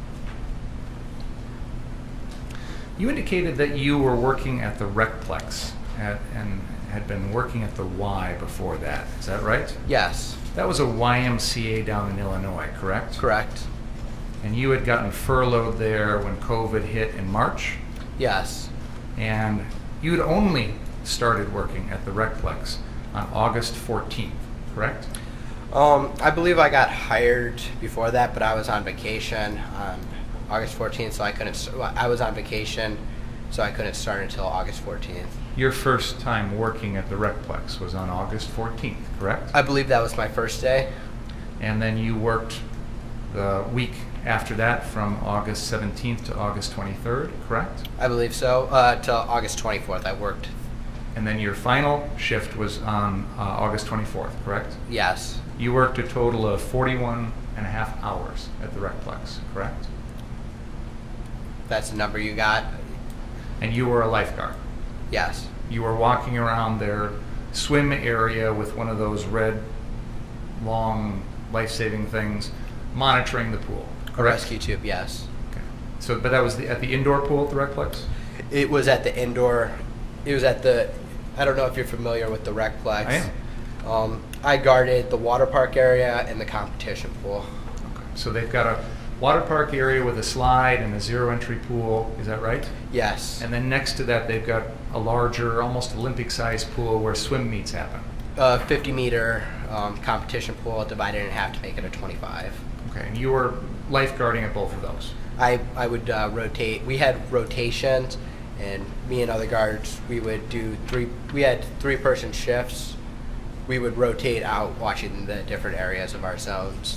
You indicated that you were working at the Recplex at, and had been working at the Y before that. Is that right? Yes. That was a Y M C A down in Illinois, correct? Correct. And you had gotten furloughed there when COVID hit in March, Yes. and you had only started working at the Recplex on August fourteenth, correct? Um, I believe I got hired before that, but I was on vacation on August fourteenth, so I couldn't. st- well, I was on vacation, so I couldn't start until August fourteenth. Your first time working at the Recplex was on August fourteenth, correct? I believe that was my first day. And then you worked the week after that from August seventeenth to August twenty-third, correct? I believe so. Uh, till August twenty-fourth, I worked. And then your final shift was on uh, August twenty-fourth, correct? Yes. You worked a total of forty-one and a half hours at the Recplex, correct? That's the number you got. And you were a lifeguard. Yes. You were walking around their swim area with one of those red, long, life-saving things, monitoring the pool, A correct? rescue tube. Yes. Okay. So, but that was the, at the indoor pool at the Recplex? It was at the indoor. It was at the. I don't know if you're familiar with the Recplex. I am. Um, I guarded the water park area and the competition pool. Okay. So they've got a water park area with a slide and a zero-entry pool, is that right? Yes. And then next to that, they've got a larger, almost Olympic-sized pool where swim meets happen. A fifty meter um, competition pool divided in half to make it a twenty-five. Okay, and you were lifeguarding at both of those. I, I would uh, rotate. We had rotations, and me and other guards, we would do three. We had three person shifts. We would rotate out watching the different areas of our zones.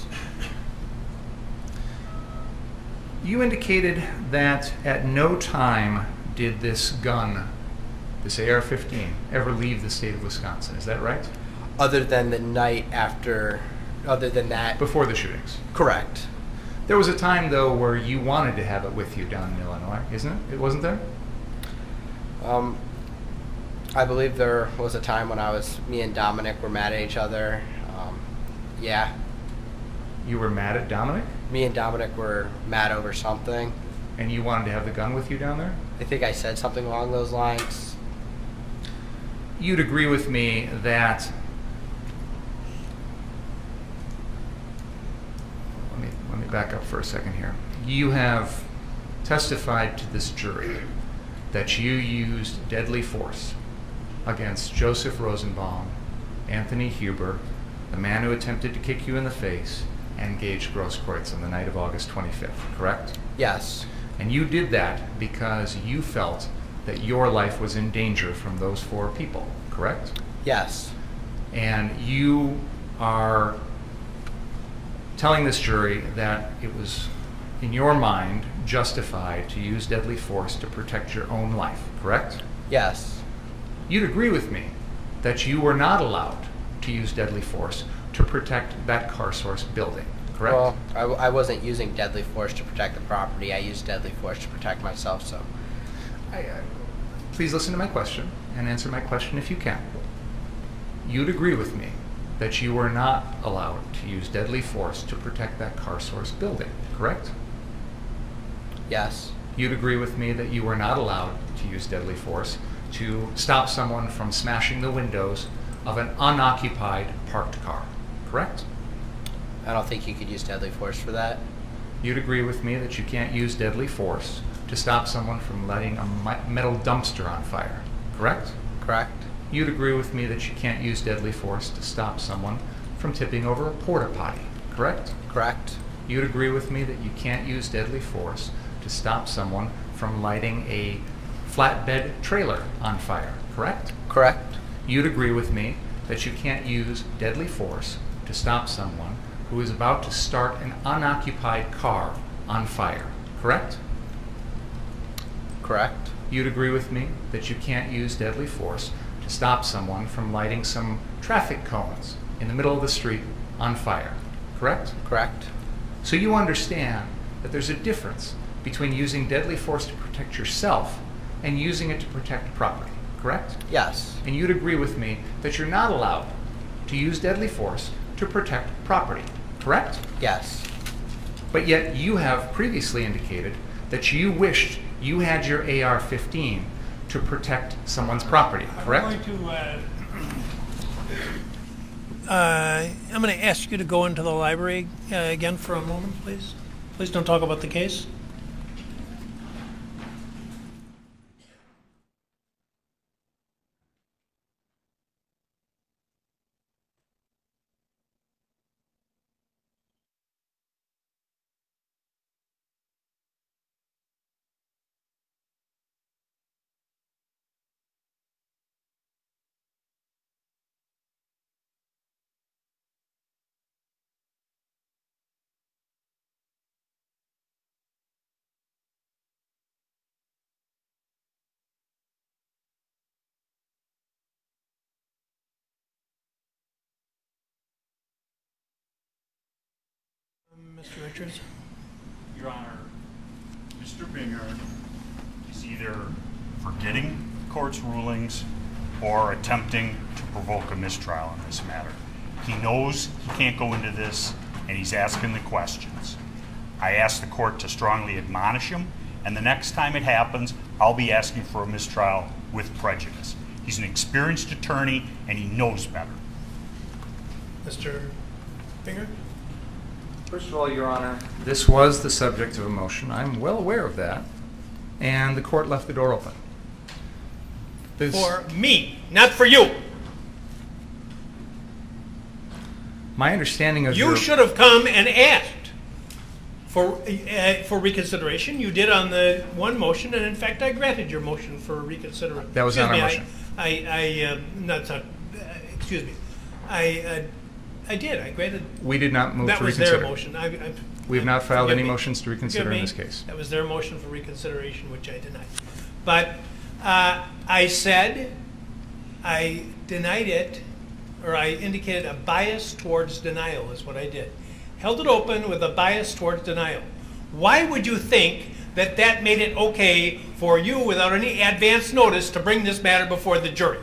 You indicated that at no time did this gun, this A R fifteen, ever leave the state of Wisconsin. Is that right? Other than the night after, other than that. Before the shootings. Correct. There was a time, though, where you wanted to have it with you down in Illinois, isn't it? It wasn't there? Um, I believe there was a time when I was, me and Dominic were mad at each other. Um, yeah. You were mad at Dominic, Me and Dominic were mad over something. and you wanted to have the gun with you down there? I think I said something along those lines. You'd agree with me that let me let me back up for a second here. You have testified to this jury that you used deadly force against Joseph Rosenbaum, Anthony Huber, the man who attempted to kick you in the face, and Gage Grosskreutz on the night of August twenty-fifth, correct? Yes. And you did that because you felt that your life was in danger from those four people, correct? Yes. And you are telling this jury that it was, in your mind, justified to use deadly force to protect your own life, correct? Yes. You'd agree with me that you were not allowed to use deadly force to protect that CarSource building, correct? Well, I, w- I wasn't using deadly force to protect the property. I used deadly force to protect myself, so. I, uh, please listen to my question and answer my question if you can. You'd agree with me that you were not allowed to use deadly force to protect that CarSource building, correct? Yes. You'd agree with me that you were not allowed to use deadly force to stop someone from smashing the windows of an unoccupied parked car, correct? I don't think you could use deadly force for that. You'd agree with me that you can't use deadly force to stop someone from lighting a mi- metal dumpster on fire, correct? Correct? You'd agree with me that you can't use deadly force to stop someone from tipping over a porta potty, correct? Correct? You'd agree with me that you can't use deadly force to stop someone from lighting a flatbed trailer on fire, correct? Correct? You'd agree with me that you can't use deadly force to stop someone who is about to start an unoccupied car on fire, correct? Correct? You'd agree with me that you can't use deadly force to stop someone from lighting some traffic cones in the middle of the street on fire, correct? Correct? So you understand that there's a difference between using deadly force to protect yourself and using it to protect property, correct? Yes. And you'd agree with me that you're not allowed to use deadly force to protect property, correct? Yes. But yet you have previously indicated that you wished you had your A R fifteen to protect someone's property, correct? I'm going to, uh, uh, I'm going to ask you to go into the library uh, again for a moment, please. Please don't talk about the case. Mister Richards? Your Honor, Mister Binger is either forgetting the court's rulings or attempting to provoke a mistrial in this matter. He knows he can't go into this, and he's asking the questions. I asked the court to strongly admonish him, and the next time it happens, I'll be asking for a mistrial with prejudice. He's an experienced attorney, and he knows better. Mister Binger? First of all, Your Honor, this was the subject of a motion. I'm well aware of that. And the court left the door open. This, For me, not for you. my understanding of You your... should have come and asked for uh, for reconsideration. You did on the one motion, and in fact, I granted your motion for reconsideration. That was excuse not me, our motion. I, I, I uh, not, not uh, excuse me. I, uh, I did. I granted. We did not move That to was reconsider. their motion. I, I, We have not filed forgive any me. motions to reconsider Forgive in me. this case. That was their motion for reconsideration, which I denied. But uh, I said I denied it, or I indicated a bias towards denial is what I did. Held it open with a bias towards denial. Why would you think that that made it okay for you, without any advance notice, to bring this matter before the jury?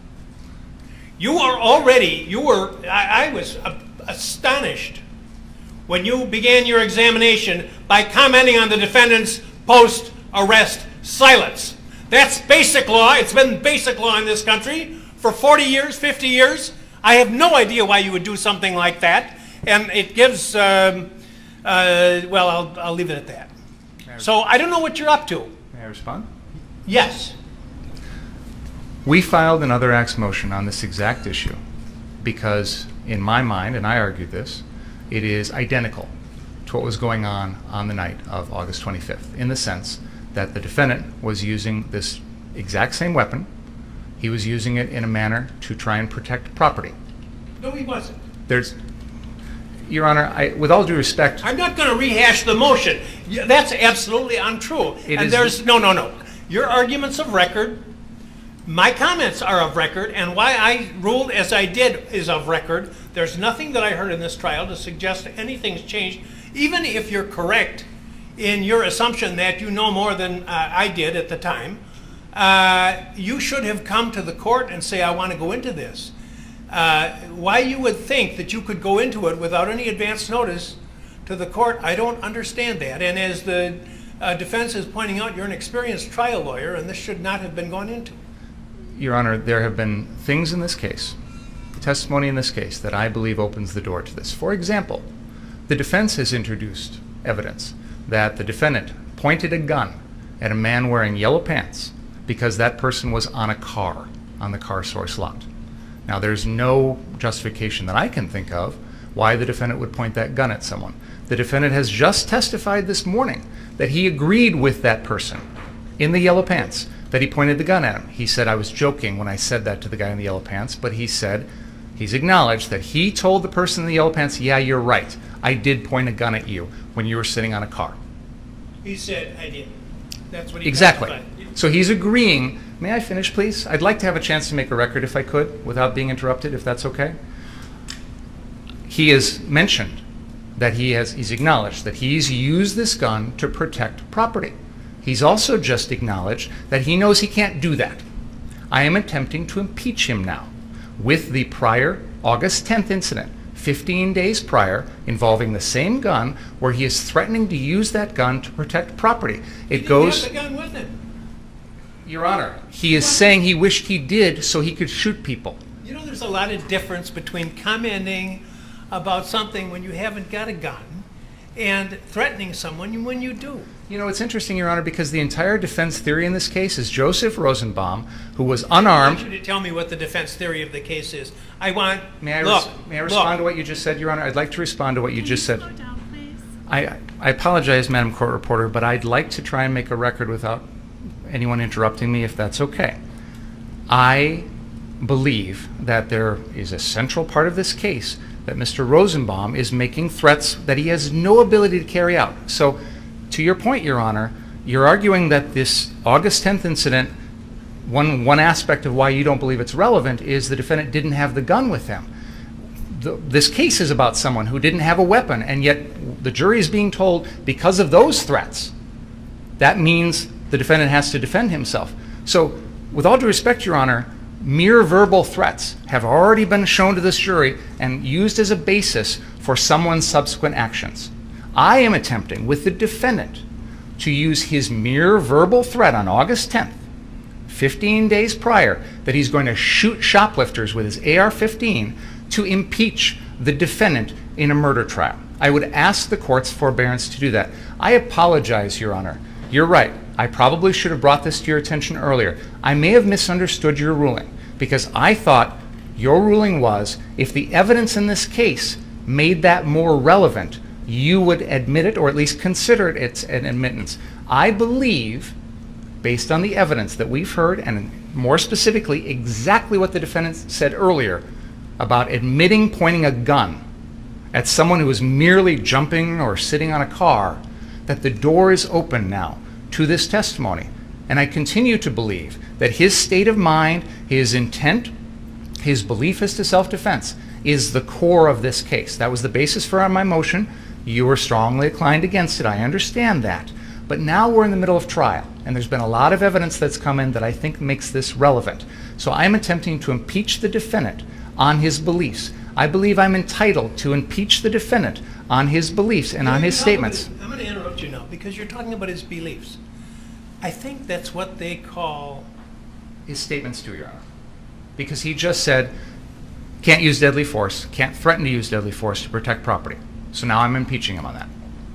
You are already, you were, I, I was uh, astonished when you began your examination by commenting on the defendant's post-arrest silence. That's basic law. It's been basic law in this country for forty years, fifty years. I have no idea why you would do something like that. And it gives, um, uh, well, I'll, I'll leave it at that. So I don't know what you're up to. May I respond? Yes. We filed an other acts motion on this exact issue because, in my mind, and I argued this, it is identical to what was going on on the night of August twenty-fifth, in the sense that the defendant was using this exact same weapon. He was using it in a manner to try and protect property. No, he wasn't. There's, Your Honor, I, with all due respect, I'm not going to rehash the motion. Yeah, that's absolutely untrue. It and is- there's no, no, no. Your arguments of record, my comments are of record, and why I ruled as I did is of record. There's nothing that I heard in this trial to suggest anything's changed, even if you're correct in your assumption that you know more than uh, I did at the time. Uh, you should have come to the court and say, I want to go into this. Uh, why you would think that you could go into it without any advance notice to the court, I don't understand that. And as the uh, defense is pointing out, you're an experienced trial lawyer, and this should not have been gone into. Your Honor, there have been things in this case, testimony in this case, that I believe opens the door to this. For example, the defense has introduced evidence that the defendant pointed a gun at a man wearing yellow pants because that person was on a car on the car source lot. Now, there's no justification that I can think of why the defendant would point that gun at someone. The defendant has just testified this morning that he agreed with that person in the yellow pants, that he pointed the gun at him. He said, I was joking when I said that to the guy in the yellow pants, but he said, he's acknowledged that he told the person in the yellow pants, yeah, you're right. I did point a gun at you when you were sitting on a car. He said, I did. That's what he Exactly. testified. So he's agreeing. May I finish, please? I'd like to have a chance to make a record if I could, without being interrupted, if that's okay. He has mentioned that he has, he's acknowledged that he's used this gun to protect property. He's also just acknowledged that he knows he can't do that. I am attempting to impeach him now with the prior August tenth incident, fifteen days prior, involving the same gun, where he is threatening to use that gun to protect property. He It didn't goes... have the gun with him. Your Honor, he is saying he wished he did so he could shoot people. You know, there's a lot of difference between commenting about something when you haven't got a gun and threatening someone when you do. You know, it's interesting, Your Honor, because the entire defense theory in this case is Joseph Rosenbaum, who was unarmed. I want you to tell me what the defense theory of the case is. I want, May I, look, res may I respond look. to what you just said, Your Honor? I'd like to respond to what you Can just you said. slow down, please? I, I apologize, Madam Court Reporter, but I'd like to try and make a record without anyone interrupting me, if that's okay. I believe that there is a central part of this case that Mister Rosenbaum is making threats that he has no ability to carry out. So, to your point, Your Honor, you're arguing that this August tenth incident, one, one aspect of why you don't believe it's relevant is the defendant didn't have the gun with him. The, this case is about someone who didn't have a weapon, and yet the jury is being told because of those threats, that means the defendant has to defend himself. So, with all due respect, Your Honor, mere verbal threats have already been shown to this jury and used as a basis for someone's subsequent actions. I am attempting, with the defendant, to use his mere verbal threat on August tenth, fifteen days prior, that he's going to shoot shoplifters with his A R fifteen to impeach the defendant in a murder trial. I would ask the court's forbearance to do that. I apologize, Your Honor. You're right. I probably should have brought this to your attention earlier. I may have misunderstood your ruling because I thought your ruling was if the evidence in this case made that more relevant, you would admit it or at least consider it it's an admittance. I believe, based on the evidence that we've heard, and more specifically exactly what the defendant said earlier about admitting pointing a gun at someone who was merely jumping or sitting on a car, that the door is open now to this testimony. And I continue to believe that his state of mind, his intent, his belief as to self-defense is the core of this case. That was the basis for my motion. You were strongly inclined against it. I understand that. But now we're in the middle of trial, and there's been a lot of evidence that's come in that I think makes this relevant. So I'm attempting to impeach the defendant on his beliefs. I believe I'm entitled to impeach the defendant on his beliefs and on his statements. I'm going to interrupt you now because you're talking about his beliefs. I think that's what they call... His statements too, Your Honor. Because he just said, can't use deadly force, can't threaten to use deadly force to protect property. So now I'm impeaching him on that.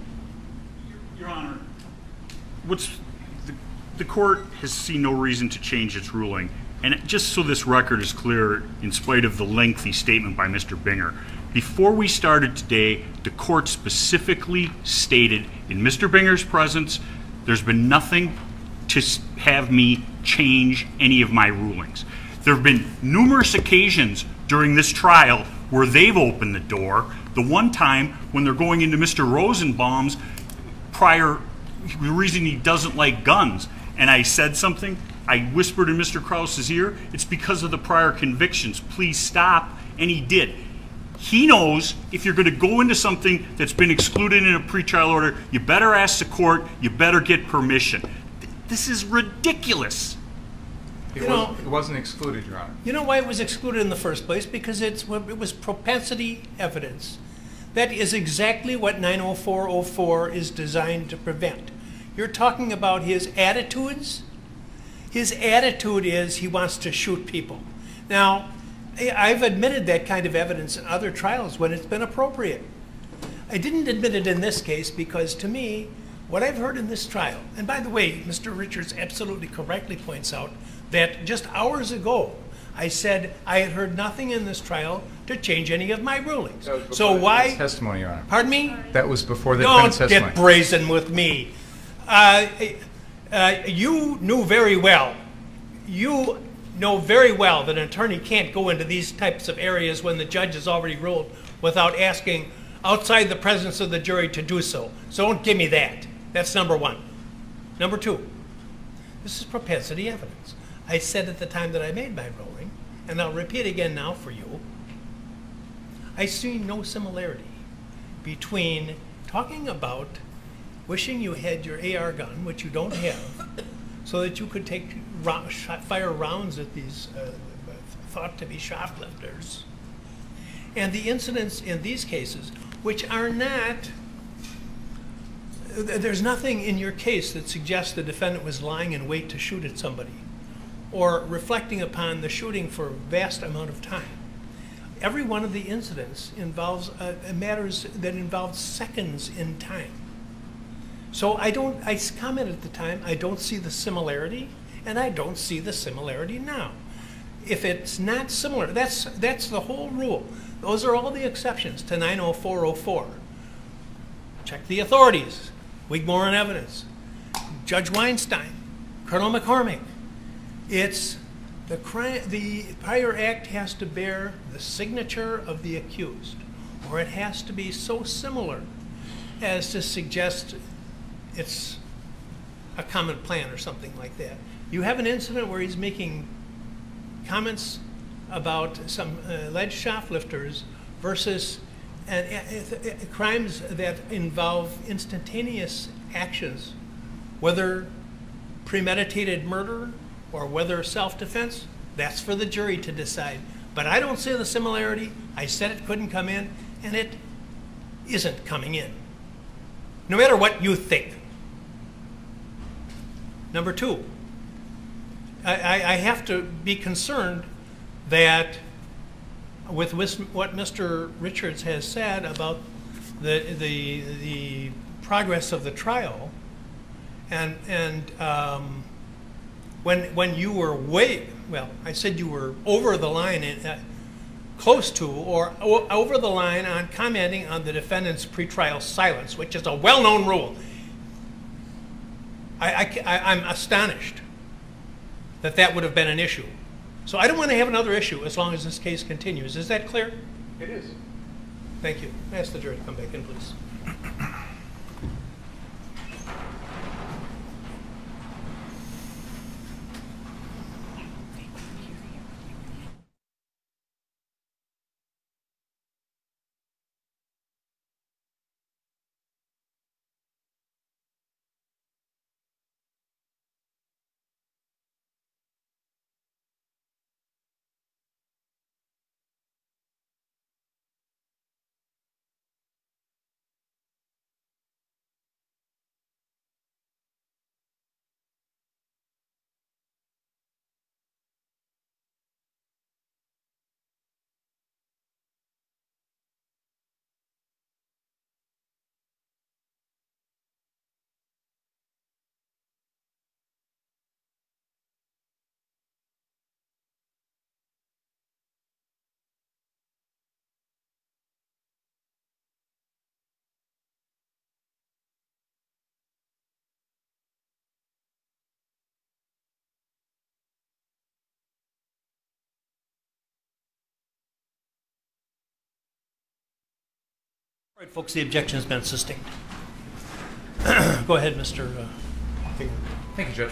Your Honor, what's the, the court has seen no reason to change its ruling. And just so this record is clear, in spite of the lengthy statement by Mister Binger, before we started today, the court specifically stated in Mister Binger's presence, there's been nothing to have me change any of my rulings. There have been numerous occasions during this trial where they've opened the door. The one time when they're going into Mister Rosenbaum's prior reason he doesn't like guns, and I said something, I whispered in Mister Krause's ear, it's because of the prior convictions. Please stop. And he did. He knows if you're going to go into something that's been excluded in a pretrial order, you better ask the court, you better get permission. This is ridiculous. It, You was, know- it wasn't excluded, Your Honor. You know why it was excluded in the first place? Because it's, it was propensity evidence. That is exactly what nine oh four oh four is designed to prevent. You're talking about his attitudes, his attitude is he wants to shoot people. Now, I've admitted that kind of evidence in other trials when it's been appropriate. I didn't admit it in this case because, to me, what I've heard in this trial, and by the way, Mister Richards absolutely correctly points out that just hours ago, I said I had heard nothing in this trial to change any of my rulings. So why? Testimony, Your Honor. Pardon me? That was before the Don't defense testimony. get brazen with me. Uh, uh, you knew very well, you know very well that an attorney can't go into these types of areas when the judge has already ruled without asking outside the presence of the jury to do so. So don't give me that. That's number one. Number two, this is propensity evidence. I said at the time that I made my ruling, and I'll repeat again now for you, I see no similarity between talking about wishing you had your A R gun, which you don't have, so that you could take ro- shot, fire rounds at these uh, thought to be shoplifters, and the incidents in these cases, which are not, there's nothing in your case that suggests the defendant was lying in wait to shoot at somebody or reflecting upon the shooting for a vast amount of time. Every one of the incidents involves uh, matters that involve seconds in time. So I don't, I commented at the time, I don't see the similarity, and I don't see the similarity now. If it's not similar, that's, that's the whole rule. Those are all the exceptions to nine oh four oh four. Check the authorities, Wigmore and evidence, Judge Weinstein, Colonel McCormick. It's the crime, the prior act has to bear the signature of the accused, or it has to be so similar as to suggest it's a common plan or something like that. You have an incident where he's making comments about some uh, alleged shoplifters versus uh, uh, uh, crimes that involve instantaneous actions, whether premeditated murder or whether self-defense, that's for the jury to decide. But I don't see the similarity. I said it couldn't come in, and it isn't coming in, no matter what you think. Number two, I, I, I have to be concerned that with what Mister Richards has said about the, the, the progress of the trial, and, and um, when, when you were way, well, I said you were over the line, in, uh, close to, or o over the line on commenting on the defendant's pretrial silence, which is a well-known rule. I, I, I, I'm astonished that that would have been an issue. So I don't want to have another issue as long as this case continues. Is that clear? It is. Thank you. I ask the jury to come back in, please. All right, folks, the objection has been sustained. Go ahead, Mister Uh, Thank you, Judge.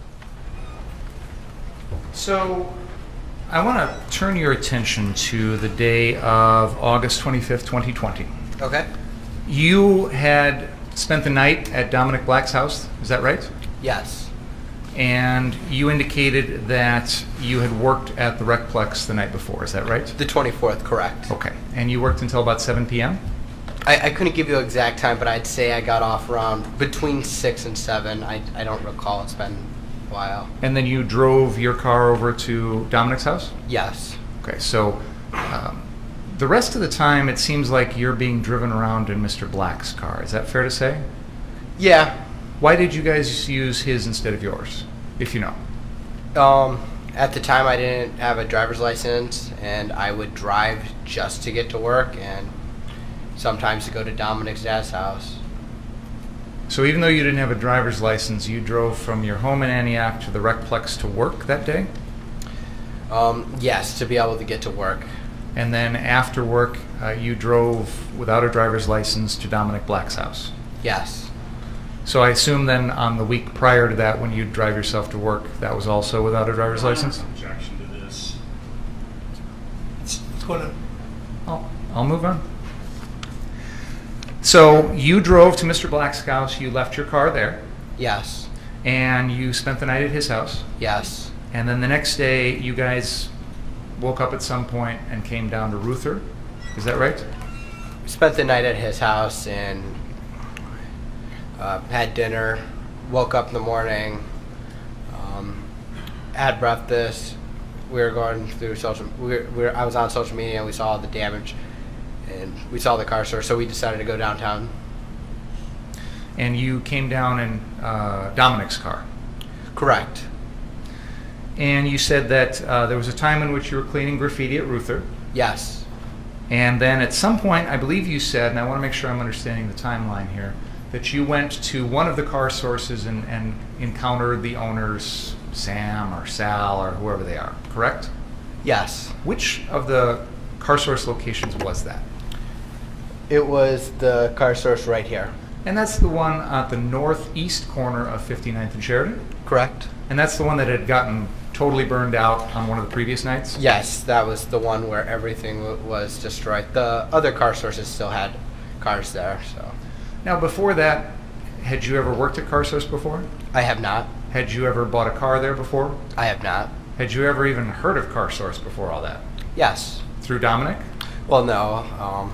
So I want to turn your attention to the day of August twenty-fifth, twenty twenty. Okay. You had spent the night at Dominic Black's house, is that right? Yes. And you indicated that you had worked at the Recplex the night before, is that right? The twenty-fourth, correct. Okay. And you worked until about seven p m? I, I couldn't give you an exact time, but I'd say I got off around between six and seven. I, I don't recall. It's been while. And then you drove your car over to Dominic's house? Yes. Okay, so um, the rest of the time it seems like you're being driven around in Mister Black's car. Is that fair to say? Yeah. Why did you guys use his instead of yours, if you know? Um, at the time, I didn't have a driver's license, and I would drive just to get to work and sometimes to go to Dominic's dad's house. So even though you didn't have a driver's license, you drove from your home in Antioch to the Recplex to work that day? Um, yes, to be able to get to work. And then after work, uh, you drove without a driver's license to Dominic Black's house? Yes. So I assume then on the week prior to that, when you drive yourself to work, that was also without a driver's license? Objection to this. What's going on? I'll, I'll move on. So you drove to Mister Black's house, you left your car there, Yes. and you spent the night at his house. Yes. And then the next day, you guys woke up at some point and came down to Ruther. Is that right? We spent the night at his house and uh, had dinner, woke up in the morning, um, had breakfast. We were going through social. We were, we were, I was on social media and we saw the damage, and we saw the car store, so we decided to go downtown. And you came down in uh, Dominic's car. Correct. And you said that uh, there was a time in which you were cleaning graffiti at Ruther. Yes. And then at some point, I believe you said, and I want to make sure I'm understanding the timeline here, that you went to one of the car sources and, and encountered the owners, Sam or Sal or whoever they are, correct? Yes. Which of the car source locations was that? It was the car source right here. And that's the one at the northeast corner of fifty-ninth and Sheridan? Correct. And that's the one that had gotten totally burned out on one of the previous nights? Yes, that was the one where everything w- was destroyed. The other car sources still had cars there, so. Now, before that, had you ever worked at Car Source before? I have not. Had you ever bought a car there before? I have not. Had you ever even heard of Car Source before all that? Yes. Through Dominic? Well, no. Um,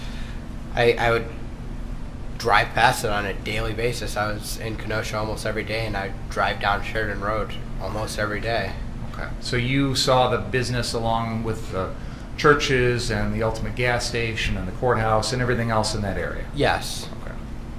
I I would drive past it on a daily basis. I was in Kenosha almost every day, and I drive down Sheridan Road almost every day. Okay. So you saw the business along with the churches and the Ultimate gas station and the courthouse and everything else in that area? Yes. Okay.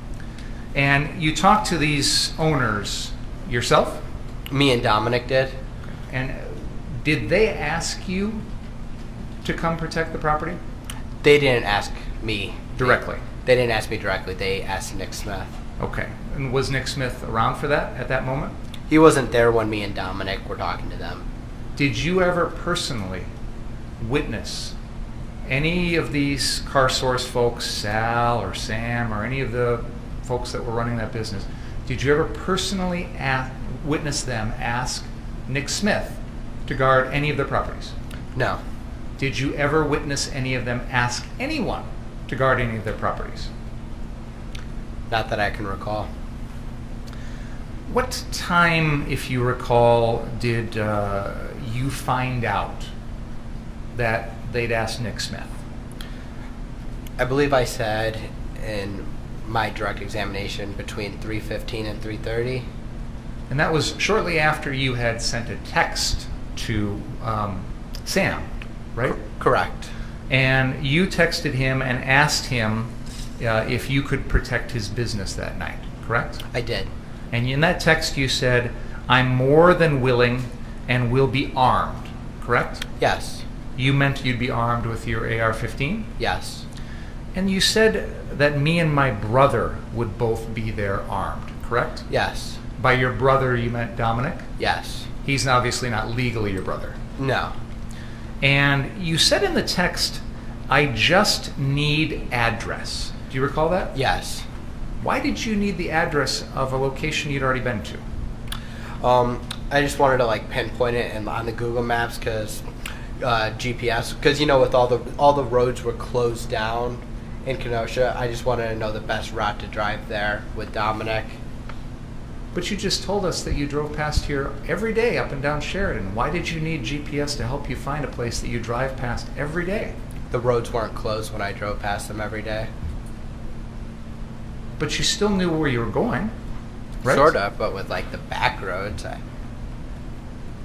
And you talked to these owners yourself? Me and Dominic did. And did they ask you to come protect the property? They didn't ask me. Directly? They didn't ask me directly. They asked Nick Smith. Okay. And was Nick Smith around for that at that moment? He wasn't there when me and Dominic were talking to them. Did you ever personally witness any of these Car Source folks, Sal or Sam or any of the folks that were running that business, did you ever personally ask, witness them ask Nick Smith to guard any of their properties? No. Did you ever witness any of them ask anyone to guard any of their properties? Not that I can recall. What time, if you recall, did uh, you find out that they'd asked Nick Smith? I believe I said in my direct examination between three fifteen and three thirty. And that was shortly after you had sent a text to um, Sam, right? Correct. And you texted him and asked him uh, if you could protect his business that night, correct? I did. And in that text you said, I'm more than willing and will be armed, correct? Yes. You meant you'd be armed with your A R fifteen? Yes. And you said that me and my brother would both be there armed, correct? Yes. By your brother, you meant Dominic? Yes. He's obviously not legally your brother. No. And you said in the text, I just need address. Do you recall that? Yes. Why did you need the address of a location you'd already been to? Um, I just wanted to like pinpoint it and on the Google Maps because uh, G P S, because you know with all the all the roads were closed down in Kenosha, I just wanted to know the best route to drive there with Dominic. But you just told us that you drove past here every day up and down Sheridan. Why did you need G P S to help you find a place that you drive past every day? The roads weren't closed when I drove past them every day. But you still knew where you were going, right? Sort of, but with like the back roads, I,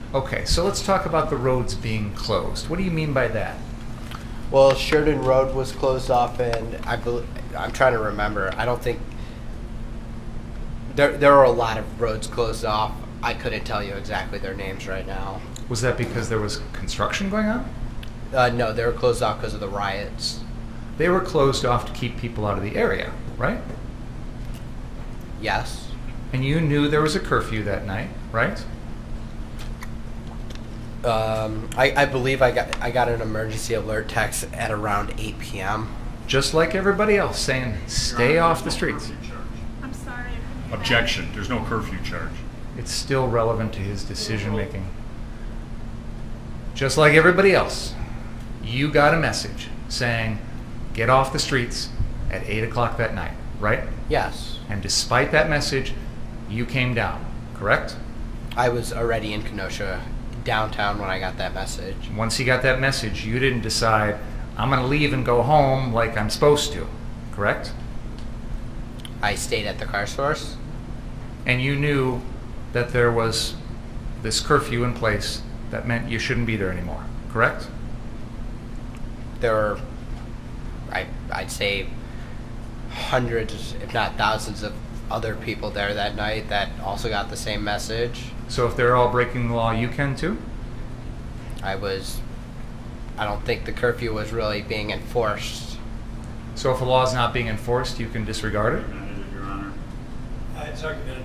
Okay, so let's talk about the roads being closed. What do you mean by that? Well, Sheridan Road was closed off, and I bel I'm trying to remember. I don't think there there are a lot of roads closed off. I couldn't tell you exactly their names right now. Was that because there was construction going on? Uh, no, they were closed off because of the riots. They were closed off to keep people out of the area, right? Yes. And you knew there was a curfew that night, right? Um, I, I believe I got I got an emergency alert text at around eight p m Just like everybody else, saying, stay Your Honor, off the there's no streets. curfew charge. I'm sorry. I couldn't hear that. Objection, there's no curfew charge. It's still relevant to his decision making. Just like everybody else, you got a message saying, get off the streets at eight o'clock that night, right? Yes. And despite that message, you came down, correct? I was already in Kenosha downtown when I got that message. Once you got that message, you didn't decide, I'm going to leave and go home like I'm supposed to, correct? I stayed at the car source. And you knew that there was this curfew in place that meant you shouldn't be there anymore, correct? There were, I, I'd say, hundreds, if not thousands, of other people there that night that also got the same message. So if they're all breaking the law, you can too? I was, I don't think the curfew was really being enforced. So if a law is not being enforced, you can disregard it? Argumentative, Your Honor. Uh, It's argumentative.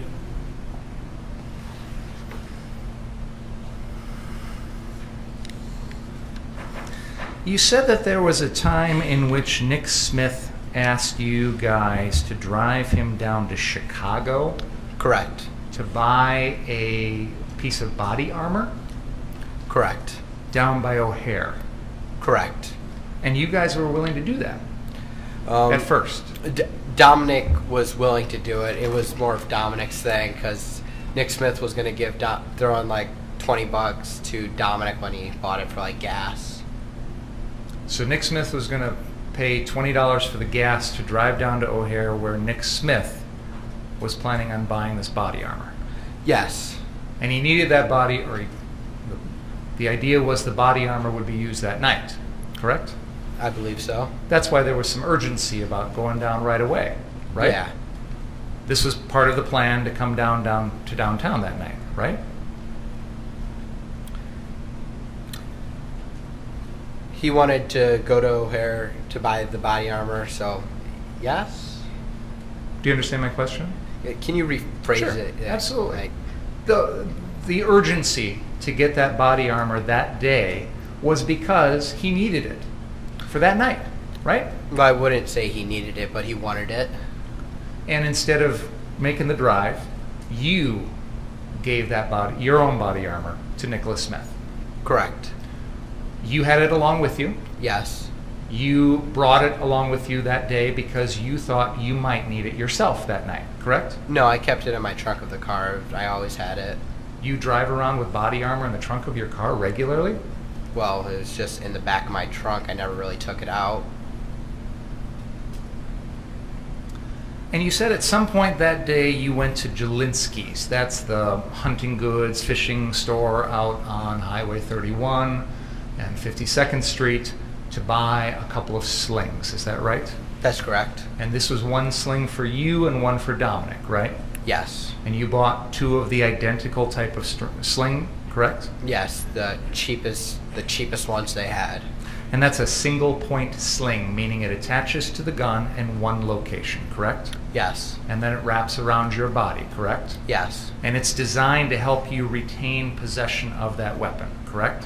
You said that there was a time in which Nick Smith asked you guys to drive him down to Chicago Correct. to buy a piece of body armor Correct. down by O'Hare. Correct. And you guys were willing to do that Um, at first. D- Dominic was willing to do it. It was more of Dominic's thing because Nick Smith was going to give Do- throw in like twenty bucks to Dominic when he bought it for like gas. So Nick Smith was going to pay twenty dollars for the gas to drive down to O'Hare where Nick Smith was planning on buying this body armor. Yes. And he needed that body, or he, the, the idea was the body armor would be used that night, correct? I believe so. That's why there was some urgency about going down right away, right? Yeah. This was part of the plan to come down down to downtown that night, right? He wanted to go to O'Hare to buy the body armor, so yes. Do you understand my question? Uh, Can you rephrase Sure, it? Yeah, absolutely. like- The, the urgency to get that body armor that day was because he needed it for that night, right? well, I wouldn't say he needed it, but he wanted it. And instead of making the drive, you gave that body, your own body armor, to Nicholas Smith. Correct. You had it along with you. Yes. You brought it along with you that day because you thought you might need it yourself that night, correct? No, I kept it in my trunk of the car. I always had it. You drive around with body armor in the trunk of your car regularly? Well, it was just in the back of my trunk. I never really took it out. And you said at some point that day you went to Jelinski's. That's the hunting goods, fishing store out on Highway thirty-one and fifty-second Street to buy a couple of slings. Is that right? That's correct. And this was one sling for you and one for Dominic, right? Yes. And you bought two of the identical type of str- sling, correct? Yes, the cheapest, the cheapest ones they had. And that's a single point sling, meaning it attaches to the gun in one location, correct? Yes. And then it wraps around your body, correct? Yes. And it's designed to help you retain possession of that weapon, correct?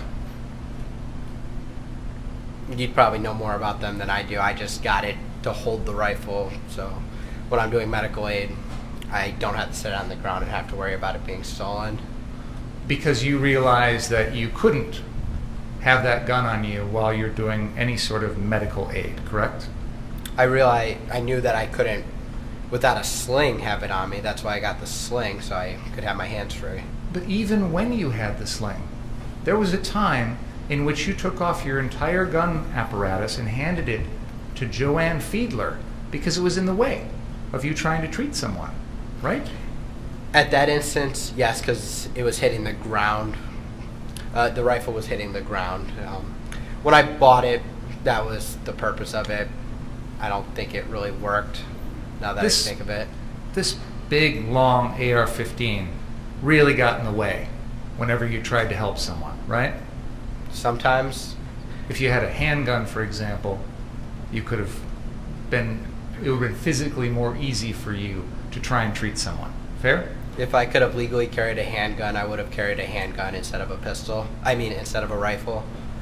You'd probably know more about them than I do. I just got it to hold the rifle, so when I'm doing medical aid, I don't have to sit on the ground and have to worry about it being stolen. Because you realize that you couldn't have that gun on you while you're doing any sort of medical aid, correct? I realized I knew that I couldn't, without a sling, have it on me. That's why I got the sling, so I could have my hands free. But even when you had the sling, there was a time in which you took off your entire gun apparatus and handed it to Joanne Fiedler because it was in the way of you trying to treat someone, right? At that instance, yes, because it was hitting the ground Uh, the rifle was hitting the ground. Um, when I bought it, that was the purpose of it. I don't think it really worked, now that This- I think of it. This big, long A R fifteen really got in the way whenever you tried to help someone, right? Sometimes, If you had a handgun, for example, you could have been, it would have been physically more easy for you to try and treat someone. Fair? if I could have legally carried a handgun, I would have carried a handgun instead of a pistol. I mean, instead of a rifle.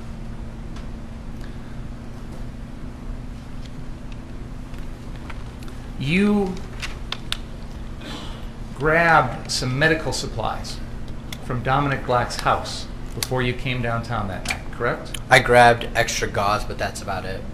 You grabbed some medical supplies from Dominic Black's house before you came downtown that night, correct? I grabbed extra gauze, but that's about it.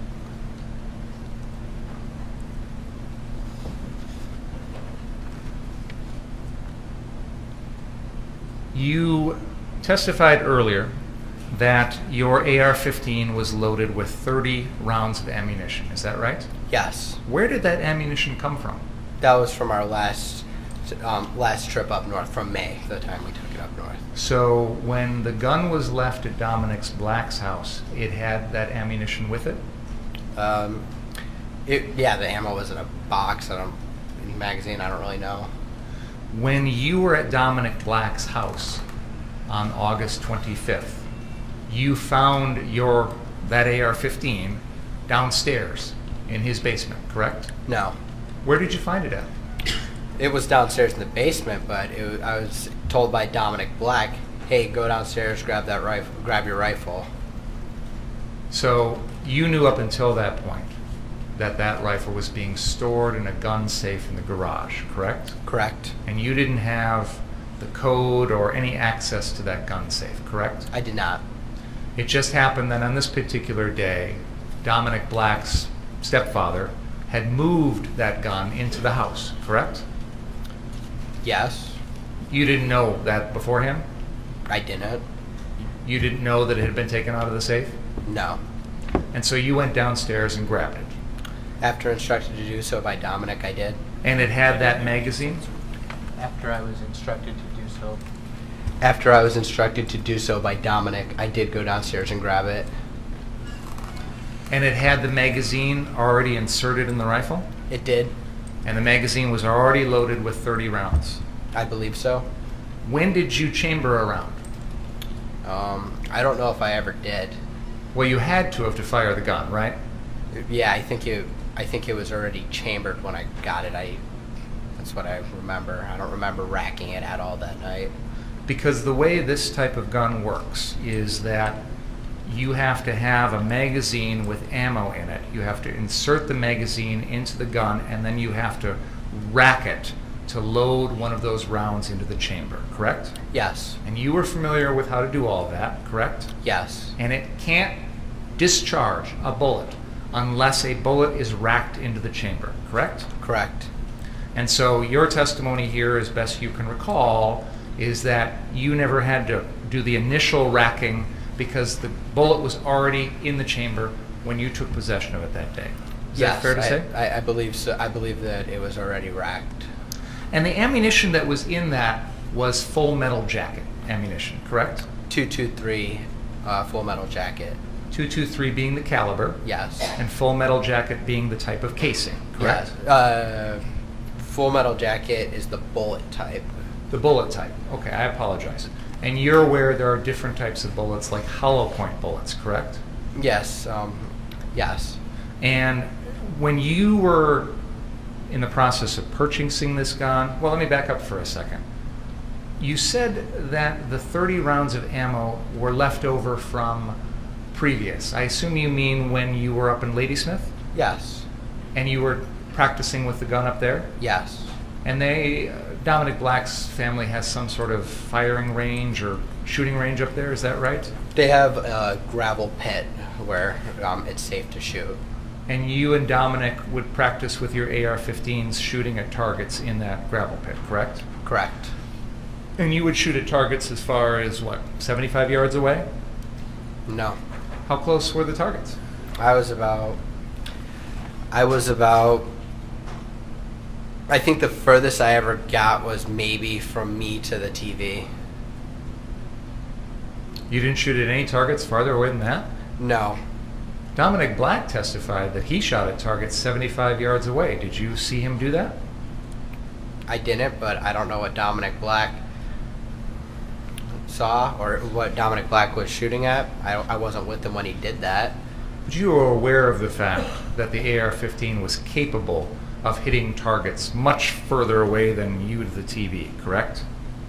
You testified earlier that your A R fifteen was loaded with thirty rounds of ammunition. Is that right? Yes. Where did that ammunition come from? That was from our last um, last trip up north, from May, the time we took it up north. So when the gun was left at Dominic's Black's house, it had that ammunition with it? Um, it, yeah, the ammo was in a box, I don't, in a magazine, I don't really know. When you were at Dominic Black's house on August twenty-fifth, you found your that A R fifteen downstairs in his basement, correct? No. Where did you find it at? It was downstairs in the basement, but it, was- I was told by Dominic Black, hey, go downstairs, grab that rifle, grab your rifle. So you knew up until that point that that rifle was being stored in a gun safe in the garage, correct? Correct. And you didn't have the code or any access to that gun safe, correct? I did not. It just happened that on this particular day, Dominic Black's stepfather had moved that gun into the house, correct? Yes. You didn't know that beforehand? I didn't. You didn't know that it had been taken out of the safe? No. And so you went downstairs and grabbed it. After instructed to do so by Dominic, I did. And it had that magazine? After I was instructed to do so. After I was instructed to do so by Dominic, I did go downstairs and grab it. And it had the magazine already inserted in the rifle? It did. And the magazine was already loaded with thirty rounds. I believe so. When did you chamber a round? Um, I don't know if I ever did. Well, you had to have to fire the gun, right? Yeah, I think it. I think it was already chambered when I got it. I. That's what I remember. I don't remember racking it at all that night. Because the way this type of gun works is that you have to have a magazine with ammo in it. You have to insert the magazine into the gun, and then you have to rack it to load one of those rounds into the chamber, correct? Yes. And you were familiar with how to do all of that, correct? Yes. And it can't discharge a bullet unless a bullet is racked into the chamber, correct? Correct. And so your testimony here, as best you can recall, is that you never had to do the initial racking because the bullet was already in the chamber when you took possession of it that day. Is yes, that fair to I, say? I, I believe so. I believe that it was already racked. And the ammunition that was in that was full metal jacket ammunition, correct? two two three uh, full metal jacket. two two three being the caliber, Yes. and full metal jacket being the type of casing, correct? Yes. Uh, full metal jacket is the bullet type. The bullet type. Okay, I apologize. And you're aware there are different types of bullets, like hollow point bullets, correct? Yes. Um, yes. And when you were in the process of purchasing this gun, well, let me back up for a second. You said that the thirty rounds of ammo were left over from previous. I assume you mean when you were up in Ladysmith Yes. and you were practicing with the gun up there? Yes. And they, Dominic Black's family has some sort of firing range or shooting range up there, is that right? They have a gravel pit where um, it's safe to shoot. And you and Dominic would practice with your A R fifteens shooting at targets in that gravel pit, correct? Correct. And you would shoot at targets as far as, what, seventy-five yards away? No. How close were the targets? I was about. I was about. I think the furthest I ever got was maybe from me to the T V. You didn't shoot at any targets farther away than that? No. Dominic Black testified that he shot at targets seventy-five yards away. Did you see him do that? I didn't, but I don't know what Dominic Black saw or what Dominic Black was shooting at. I, I wasn't with him when he did that. But you were aware of the fact that the A R fifteen was capable of hitting targets much further away than you to the T V, correct?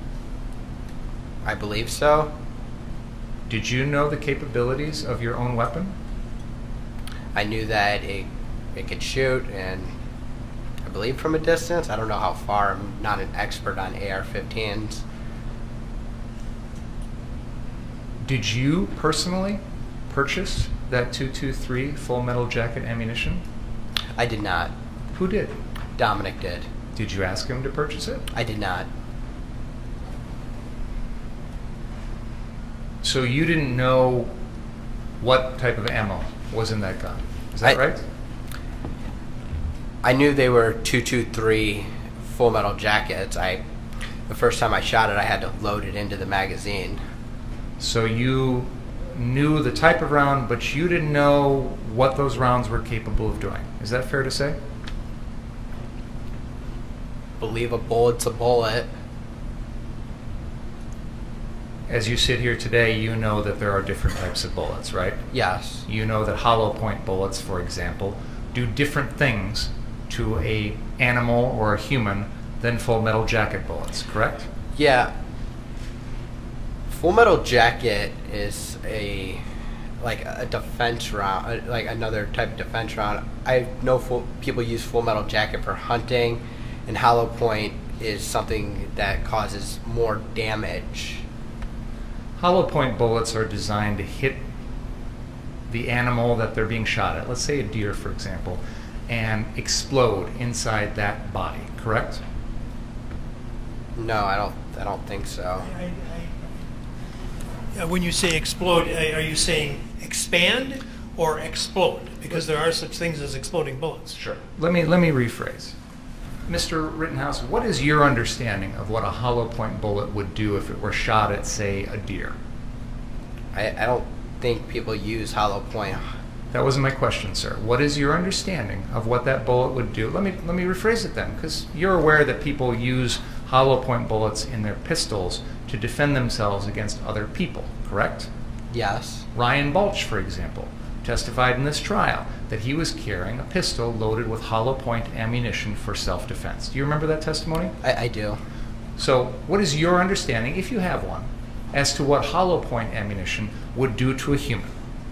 I believe so. Did you know the capabilities of your own weapon? I knew that it, it could shoot, and I believe from a distance. I don't know how far. I'm not an expert on A R fifteens. Did you personally purchase that two twenty-three full metal jacket ammunition? I did not. Who did? Dominic did. Did you ask him to purchase it? I did not. So you didn't know what type of ammo was in that gun. Is that I, right? I knew they were two twenty-three full metal jackets. I, the first time I shot it, I had to load it into the magazine. So you knew the type of round, but you didn't know what those rounds were capable of doing. Is that fair to say? Believe a bullet's a bullet. As you sit here today, you know that there are different types of bullets, right? Yes. You know that hollow point bullets, for example, do different things to a animal or a human than full metal jacket bullets, correct? Yeah. Full metal jacket is a like a defense round, like another type of defense round. I know full, people use full metal jacket for hunting, and hollow point is something that causes more damage. Hollow point bullets are designed to hit the animal that they're being shot at, let's say a deer, for example, and explode inside that body, correct? No, I don't. I don't think so. I, I, uh, when you say explode, uh, are you saying expand or explode? Because there are such things as exploding bullets. Sure. Let me let me rephrase. Mister Rittenhouse, what is your understanding of what a hollow point bullet would do if it were shot at, say, a deer? I, I don't think people use hollow point. That wasn't my question, sir. What is your understanding of what that bullet would do? Let me let me rephrase it then, because you're aware that people use hollow point bullets in their pistols to defend themselves against other people, correct? Yes. Ryan Balch, for example, testified in this trial that he was carrying a pistol loaded with hollow point ammunition for self-defense. Do you remember that testimony? I, I do. So what is your understanding, if you have one, as to what hollow point ammunition would do to a human?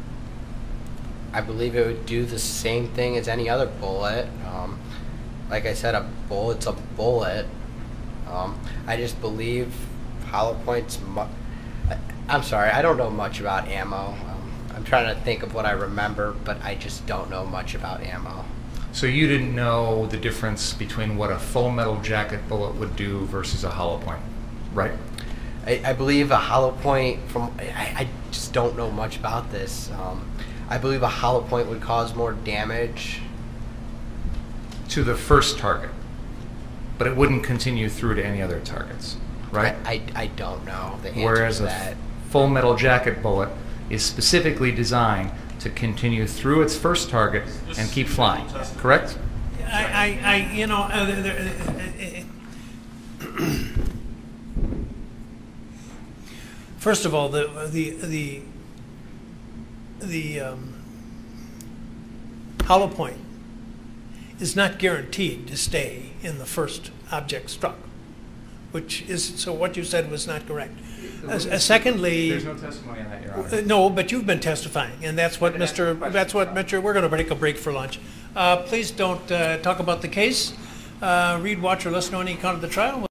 I believe it would do the same thing as any other bullet. Um, like I said, a bullet's a bullet. Um, I just believe hollow points. Mu- I, I'm sorry, I don't know much about ammo. Um, I'm trying to think of what I remember, but I just don't know much about ammo. So you didn't know the difference between what a full metal jacket bullet would do versus a hollow point, right? I, I believe a hollow point. From I, I just don't know much about this. Um, I believe a hollow point would cause more damage to the first target, but it wouldn't continue through to any other targets, right? I, I, I don't know the answer Whereas to a that. full metal jacket bullet is specifically designed to continue through its first target and keep flying, correct? I, I, I you know, uh, there, there, uh, uh, first of all, the the the the um, hollow point is not guaranteed to stay in the first object struck, which is, so what you said was not correct. Uh, uh, secondly, there's no testimony on that, Your Honor. uh, no, but you've been testifying, and that's what Mister That's what Mister We're going to break a break for lunch. Uh, please don't uh, talk about the case. Uh, read, watch, or listen to any account of the trial.